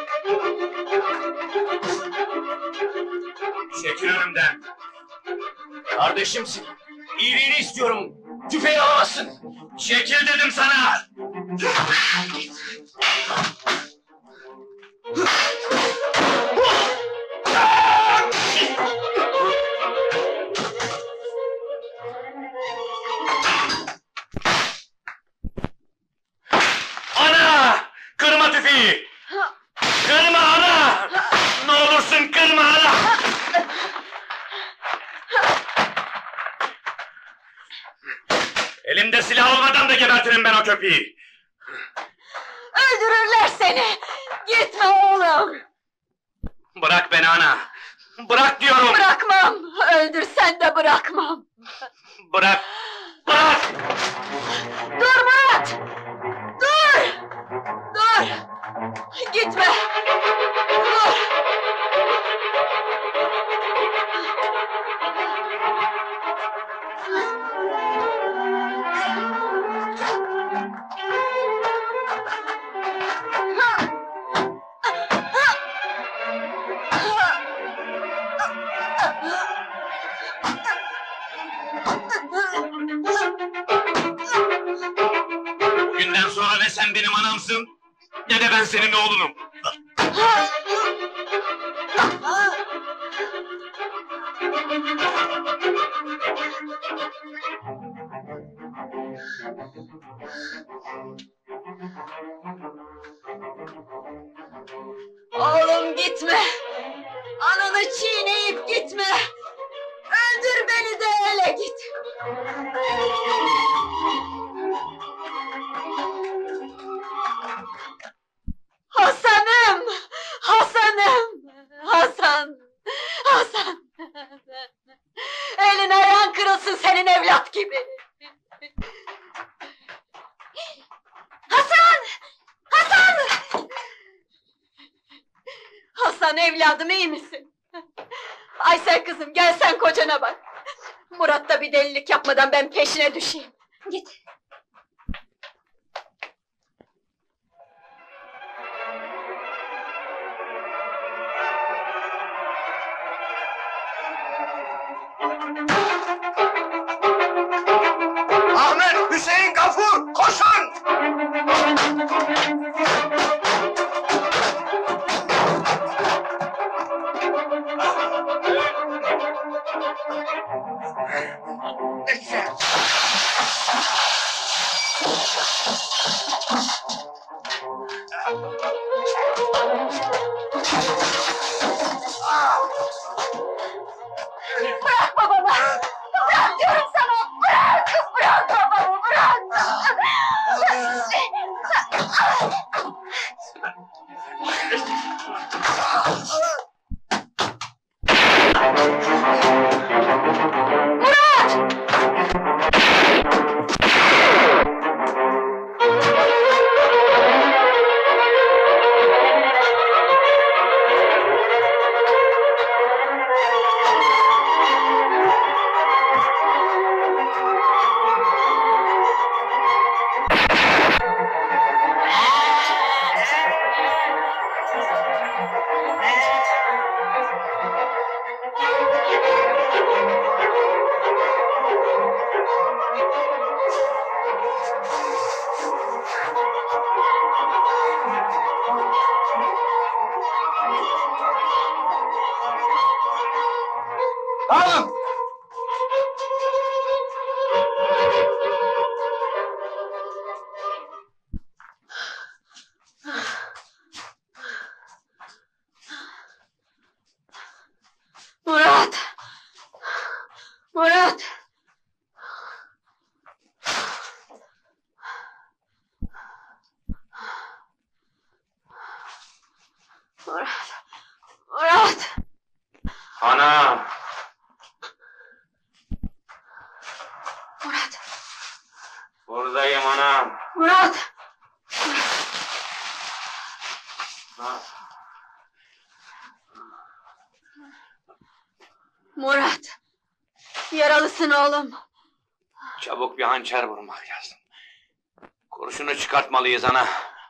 Çekil önümden! Kardeşimsin, iyiliğini istiyorum, tüfeği alamazsın! Çekil dedim sana! Ana! Kırma tüfeği! Kırma ana! Ne olursun kırma ana! Elimde silah olmadan da gebertirim ben o köpeği! Öldürürler seni! Gitme oğlum! Bırak beni ana! Bırak diyorum! Bırakmam! Öldürsen de bırakmam! Bırak! Bırak! Dur Murat! Dur! Dur! Gitme! Dur! Bugünden sonra ne sen benim anamsın, ne de ben senin oğlunum. Oğlum gitme! Ananı çiğneyip gitme! Öldür beni de hele git! Hasan'ım! Hasan'ım! Hasan! Hasan! Elin ayağın kırılsın senin evlat gibi! Hasan! Hasan! Hasan evladım iyi misin? Aysel kızım gel sen kocana bak! Murat da bir delilik yapmadan ben peşine düşeyim. Git! Ahmet, Hüseyin, Gafur, koşun! Bırak babamı! Bırak diyorum sana! Bırak! Bırak babamı! Bırak! Alın! Murat! Murat! Murat! Murat! Ana! Murat! Buradayım anam. Murat! Murat! Yaralısın oğlum. Çabuk bir hançer vurmak lazım. Kurşunu çıkartmalıyız ana.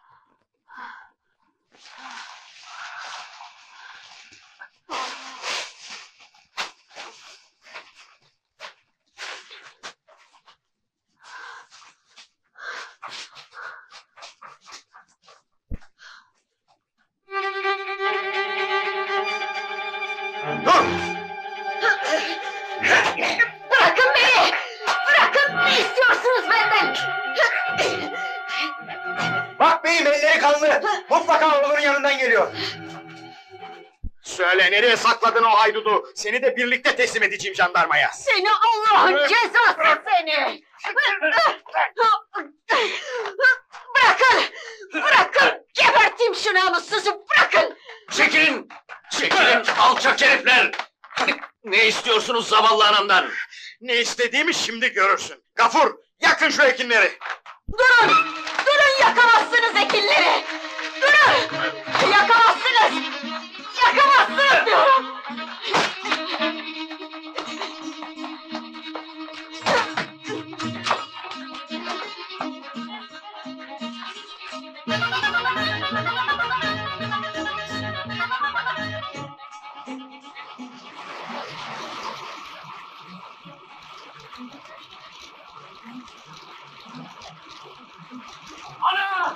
Dur! Bırakın beni! Bırakın! Ne istiyorsunuz benden? Bak beyim, elleri kanlı! Mutlaka oğlunun yanından geliyor! Söyle, nereye sakladın o haydudu? Seni de birlikte teslim edeceğim jandarmaya! Seni Allah'ın cezası seni! Bırakın! Bırakın! Geberteyim şu namussuzu! Bırakın! Çekilin! Çekilin alçak herifler! Ne istiyorsunuz zavallı anamdan? Ne istediğimi şimdi görürsün! Gafur, yakın şu ekinleri! Durun! Durun yakamazsınız ekinleri! Durun! Yakamazsınız! Yakamazsınız diyorum! Ana!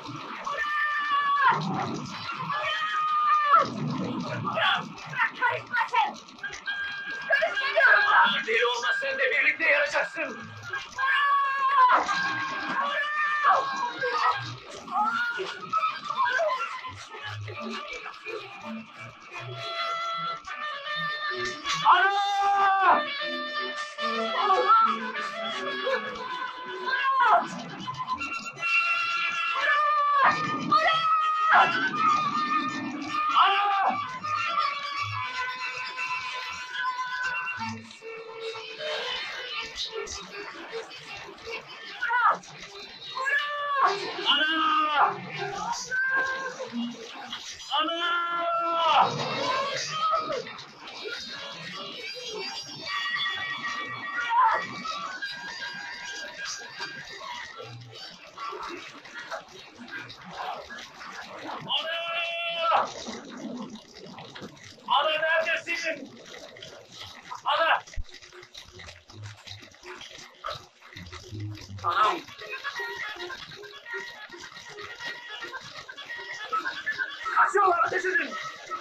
Karışmasın! Karışmıyorum! Deli olma sen de birlikte yarayacaksın! Ana neredesin? Ana! Anam! Kaçıyorlar, ateş edin!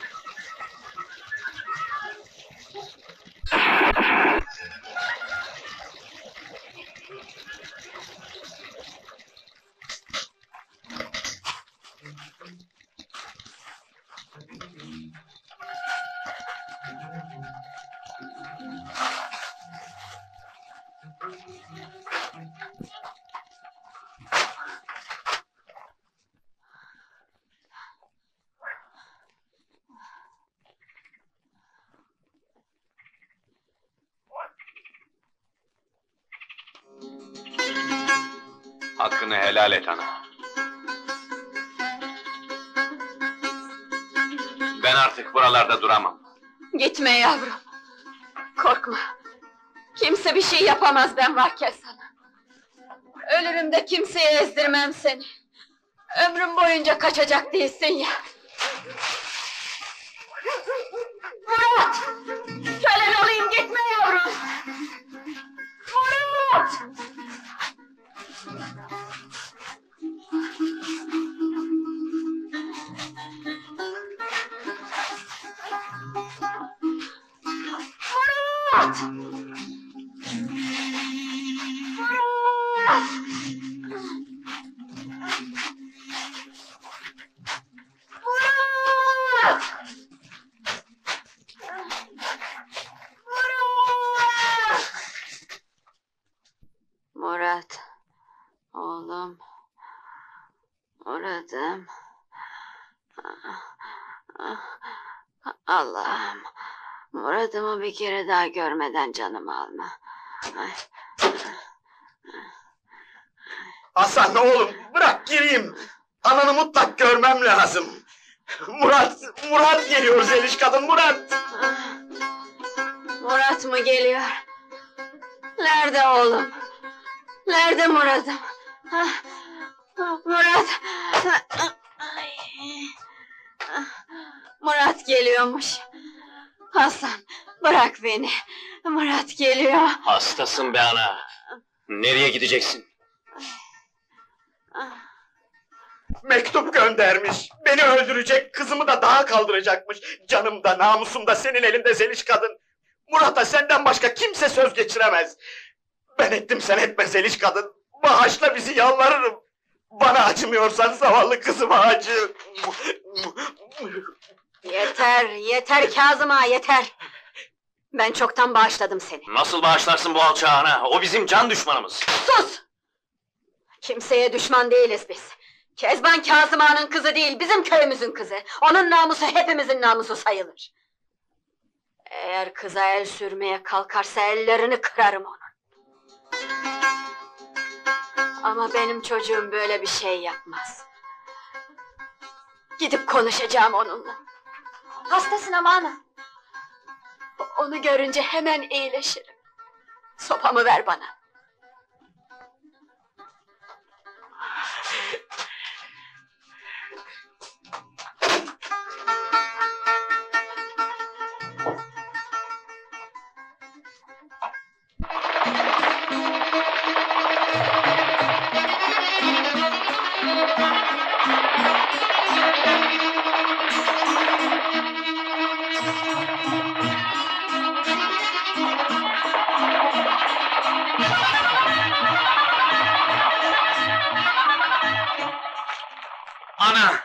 Hakkını helal et ana. Ben artık buralarda duramam. Gitme yavrum. Korkma. Kimse bir şey yapamaz ben varken sana. Ölürüm de kimseye ezdirmem seni. Ömrüm boyunca kaçacak değilsin ya. Murat! Kölen olayım, gitme yavrum! Murat! Murat! Murat! Murat! Murat, oğlum, Murat'ım. Allah'ım, Murat'ımı bir kere daha görmeden canımı alma. Ay. Hasan oğlum bırak gireyim. Ananı mutlak görmem lazım. Murat, Murat geliyor Zeliş kadın, Murat. Murat mı geliyor? Nerede oğlum? Nerede Murat'ım? Ah, Murat! Ay. Murat geliyormuş. Hasan, bırak beni. Murat geliyor. Hastasın be ana. Nereye gideceksin? Mektup göndermiş. Beni öldürecek, kızımı da dağa kaldıracakmış. Canım da namusum da senin elinde Zeliş kadın. Murat'a senden başka kimse söz geçiremez. Ben ettim sen etme Zeliş kadın. Bağışla bizi yalvarırım. Bana acımıyorsan zavallı kızıma acı. Yeter, yeter Kazım ağa, yeter! Ben çoktan bağışladım seni. Nasıl bağışlarsın bu alçağı ana? O bizim can düşmanımız. Sus! Kimseye düşman değiliz biz. Kezban Kazım ağanın kızı değil, bizim köyümüzün kızı. Onun namusu hepimizin namusu sayılır. Eğer kıza el sürmeye kalkarsa ellerini kırarım onun. Ama benim çocuğum böyle bir şey yapmaz. Gidip konuşacağım onunla. Hastasın ama ana. Onu görünce hemen iyileşirim. Sopamı ver bana. Murat! ana!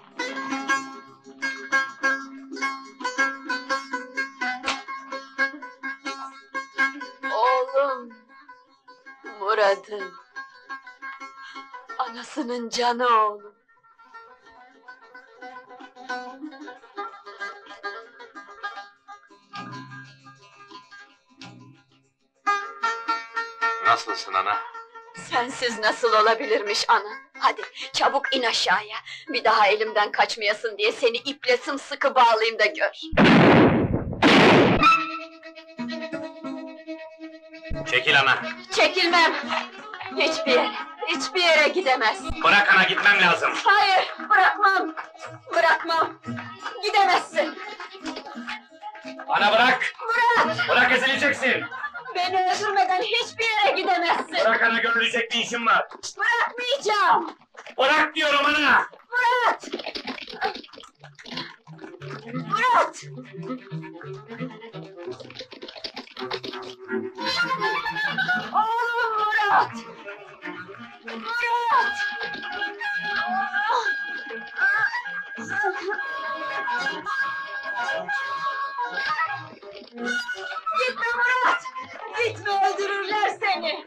Oğlum, Murat'ım. Anasının canı oğlum. Nasılsın ana? Sensiz nasıl olabilirmiş ana? Hadi çabuk in aşağıya. Bir daha elimden kaçmayasın diye seni iple sımsıkı bağlayayım da gör. Çekil ana! Çekilmem! Hiçbir yere, hiçbir yere gidemezsin. Bırak ana, gitmem lazım! Hayır, bırakmam! Bırakmam! Gidemezsin! Ana bırak! Murat! Bırak, ezileceksin! Beni öldürmeden hiçbir yere gidemezsin! Bırak ana, görülecek bir işim var! Bırakmayacağım! Bırak diyorum ana! Murat! Murat! Oğlum Murat! Murat! Gitme Murat! Gitme, öldürürler seni!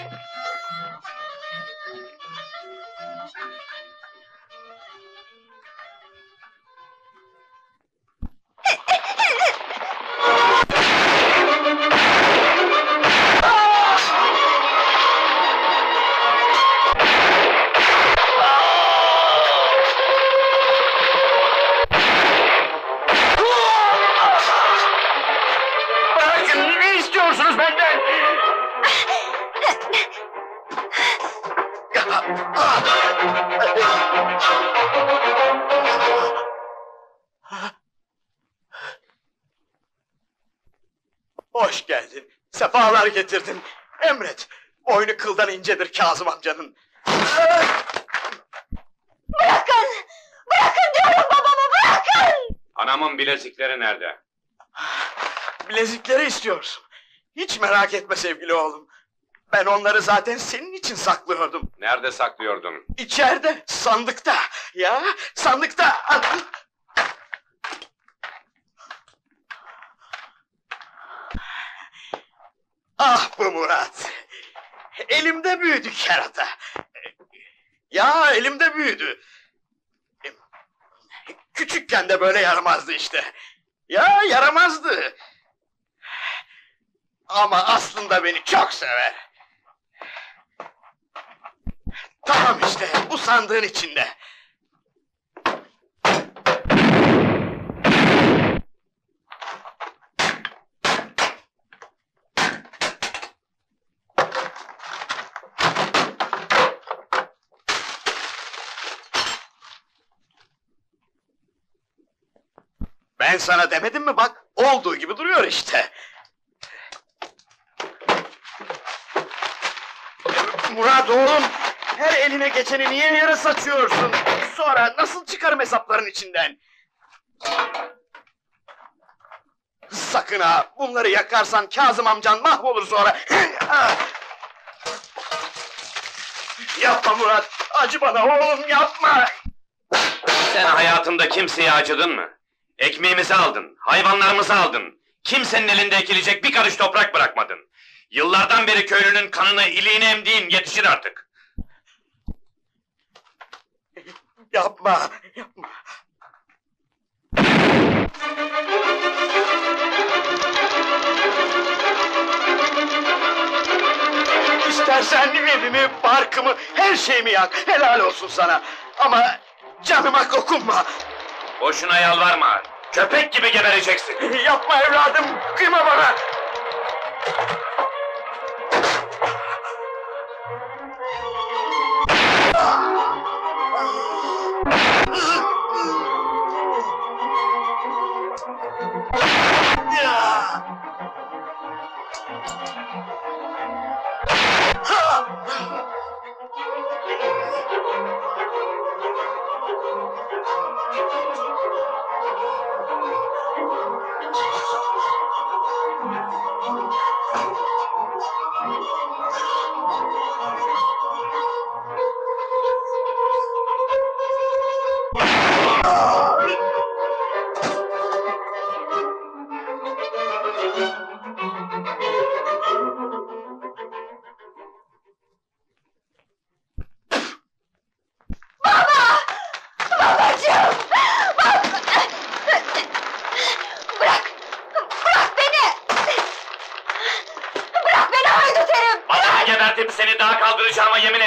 Bırakın, ne istiyorsunuz benden? Hoş geldin. Sefalar getirdin. Emret. Boynu kıldan incedir Kazım amcanın. Bırakın! Bırakın diyorum babamı, bırakın! Anamın bilezikleri nerede? Bilezikleri istiyorsun. Hiç merak etme sevgili oğlum. Ben onları zaten senin için saklıyordum. Nerede saklıyordun? İçeride, sandıkta. Ya, sandıkta. Ah bu Murat! Elimde büyüdü kerata! Ya elimde büyüdü! Küçükken de böyle yaramazdı işte! Ya yaramazdı! Ama aslında beni çok sever! Tamam işte, bu sandığın içinde! Ben sana demedim mi bak, olduğu gibi duruyor işte. Murat oğlum, her eline geçeni niye yere saçıyorsun? Sonra nasıl çıkarım hesapların içinden? Sakın ha, bunları yakarsan Kazım amcan mahvolur sonra. Yapma Murat, acı bana oğlum, yapma! Sen hayatında kimseye acıdın mı? Ekmeğimizi aldın, hayvanlarımızı aldın. Kimsenin elinde ekilecek bir karış toprak bırakmadın. Yıllardan beri köylünün kanını, iliğini emdiğin yetişir artık. Yapma, yapma! İstersen evimi, barkımı, her şeyimi yak, helal olsun sana! Ama canıma dokunma! Boşuna yalvarma, köpek gibi gebereceksin. Yapma evladım, kıyma bana! Thank you.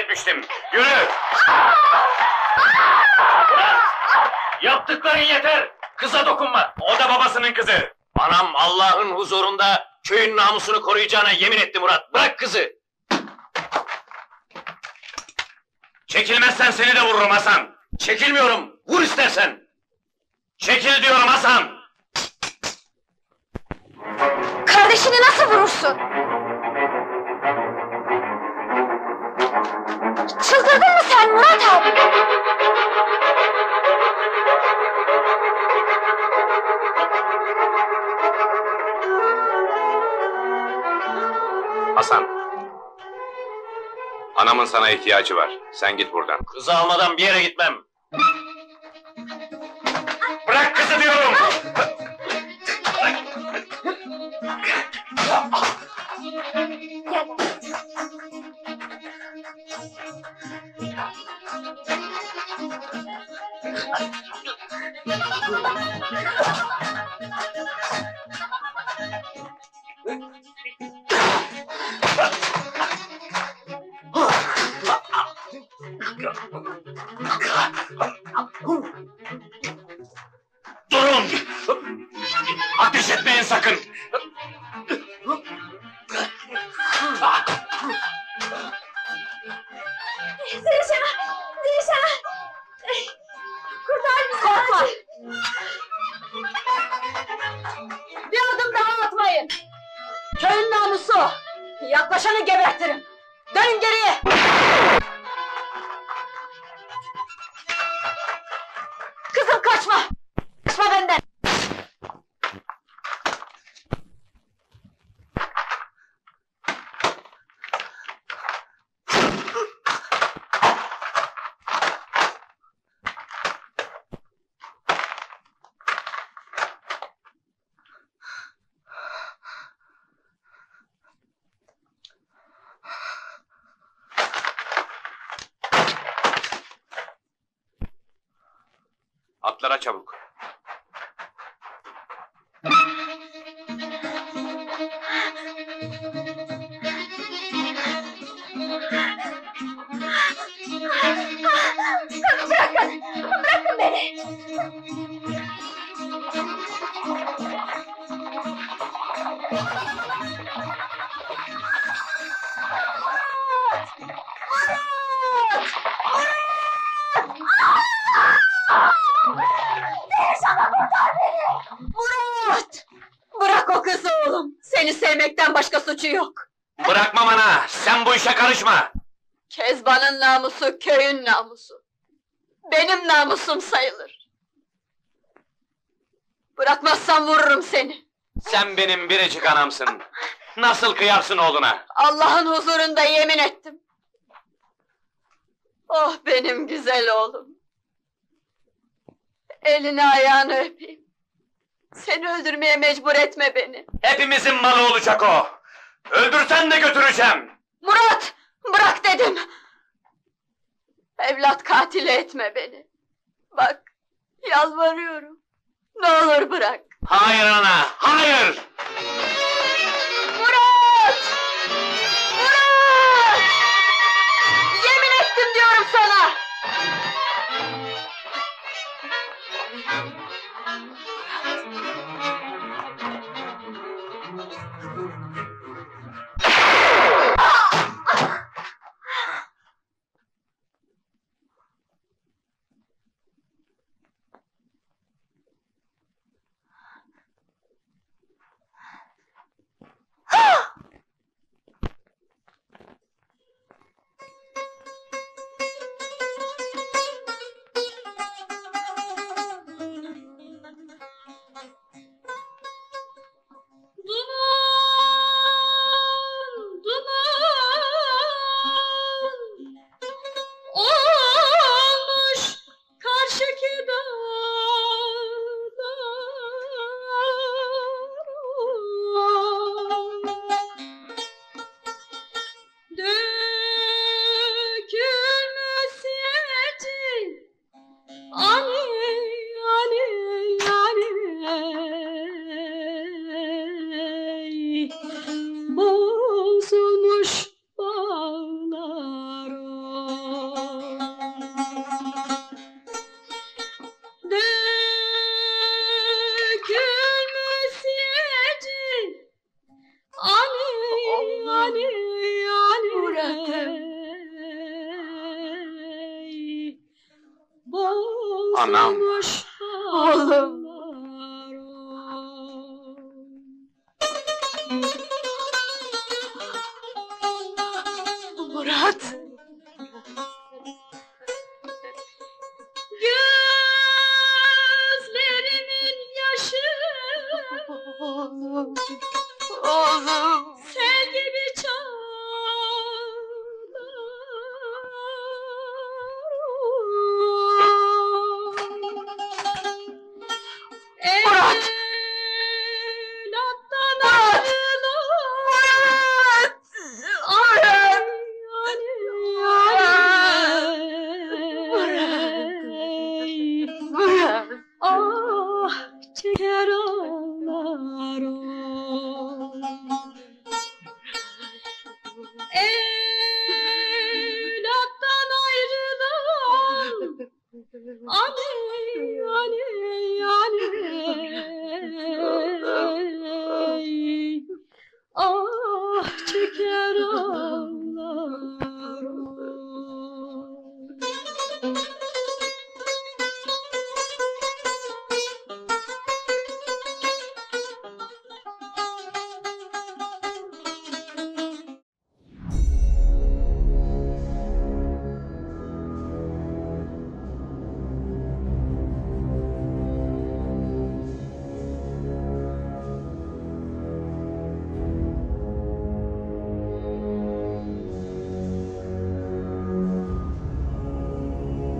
etmiştim. Yürü! Yaptıkların yeter! Kıza dokunma! O da babasının kızı! Anam Allah'ın huzurunda köyün namusunu koruyacağına yemin etti Murat. Bırak kızı! Çekilmezsen seni de vururum Hasan! Çekilmiyorum! Vur istersen! Çekil diyorum Hasan! Kardeşini nasıl vurursun? Çıldırdın mı sen Murat abi? Hasan! Anamın sana ihtiyacı var. Sen git buradan. Kızı almadan bir yere gitmem. Bırak kızı diyorum! Durun! Ateş etmeyin sakın! Zeyşan! Zeyşan! Kurtar bizi! Korkma! Bir adım daha atmayın! Köyün namusu! Yaklaşanı gebertirim! Dönün geriye! Kızım kaçma! Kaçma benden! Atlara çabuk! Bırakın! Bırakın beni! Zeyşan'a kurtar beni! Murat! Bırak o kızı oğlum! Seni sevmekten başka suçu yok! Bırakmam ana! Sen bu işe karışma! Kezban'ın namusu köyün namusu. Benim namusum sayılır. Bırakmazsan vururum seni. Sen benim biricik anamsın! Nasıl kıyarsın oğluna? Allah'ın huzurunda yemin ettim. Oh benim güzel oğlum. Elini ayağını öpeyim. Seni öldürmeye mecbur etme beni. Hepimizin malı olacak o! Öldürsen de götüreceğim! Murat! Bırak dedim! Evlat katili etme beni. Bak, yalvarıyorum. Ne olur bırak. Hayır ana, hayır! Murat! Murat! Yemin ettim diyorum sana! Bozulmuş bağlar Anam. Oğlum. Murat. Gözlerimin yaşı Oğlum. Oğlum. sel gibi Murat! Murat! Murat! Murat! Murat! Ah çeker ağlar o. Evlattan ayrılan anne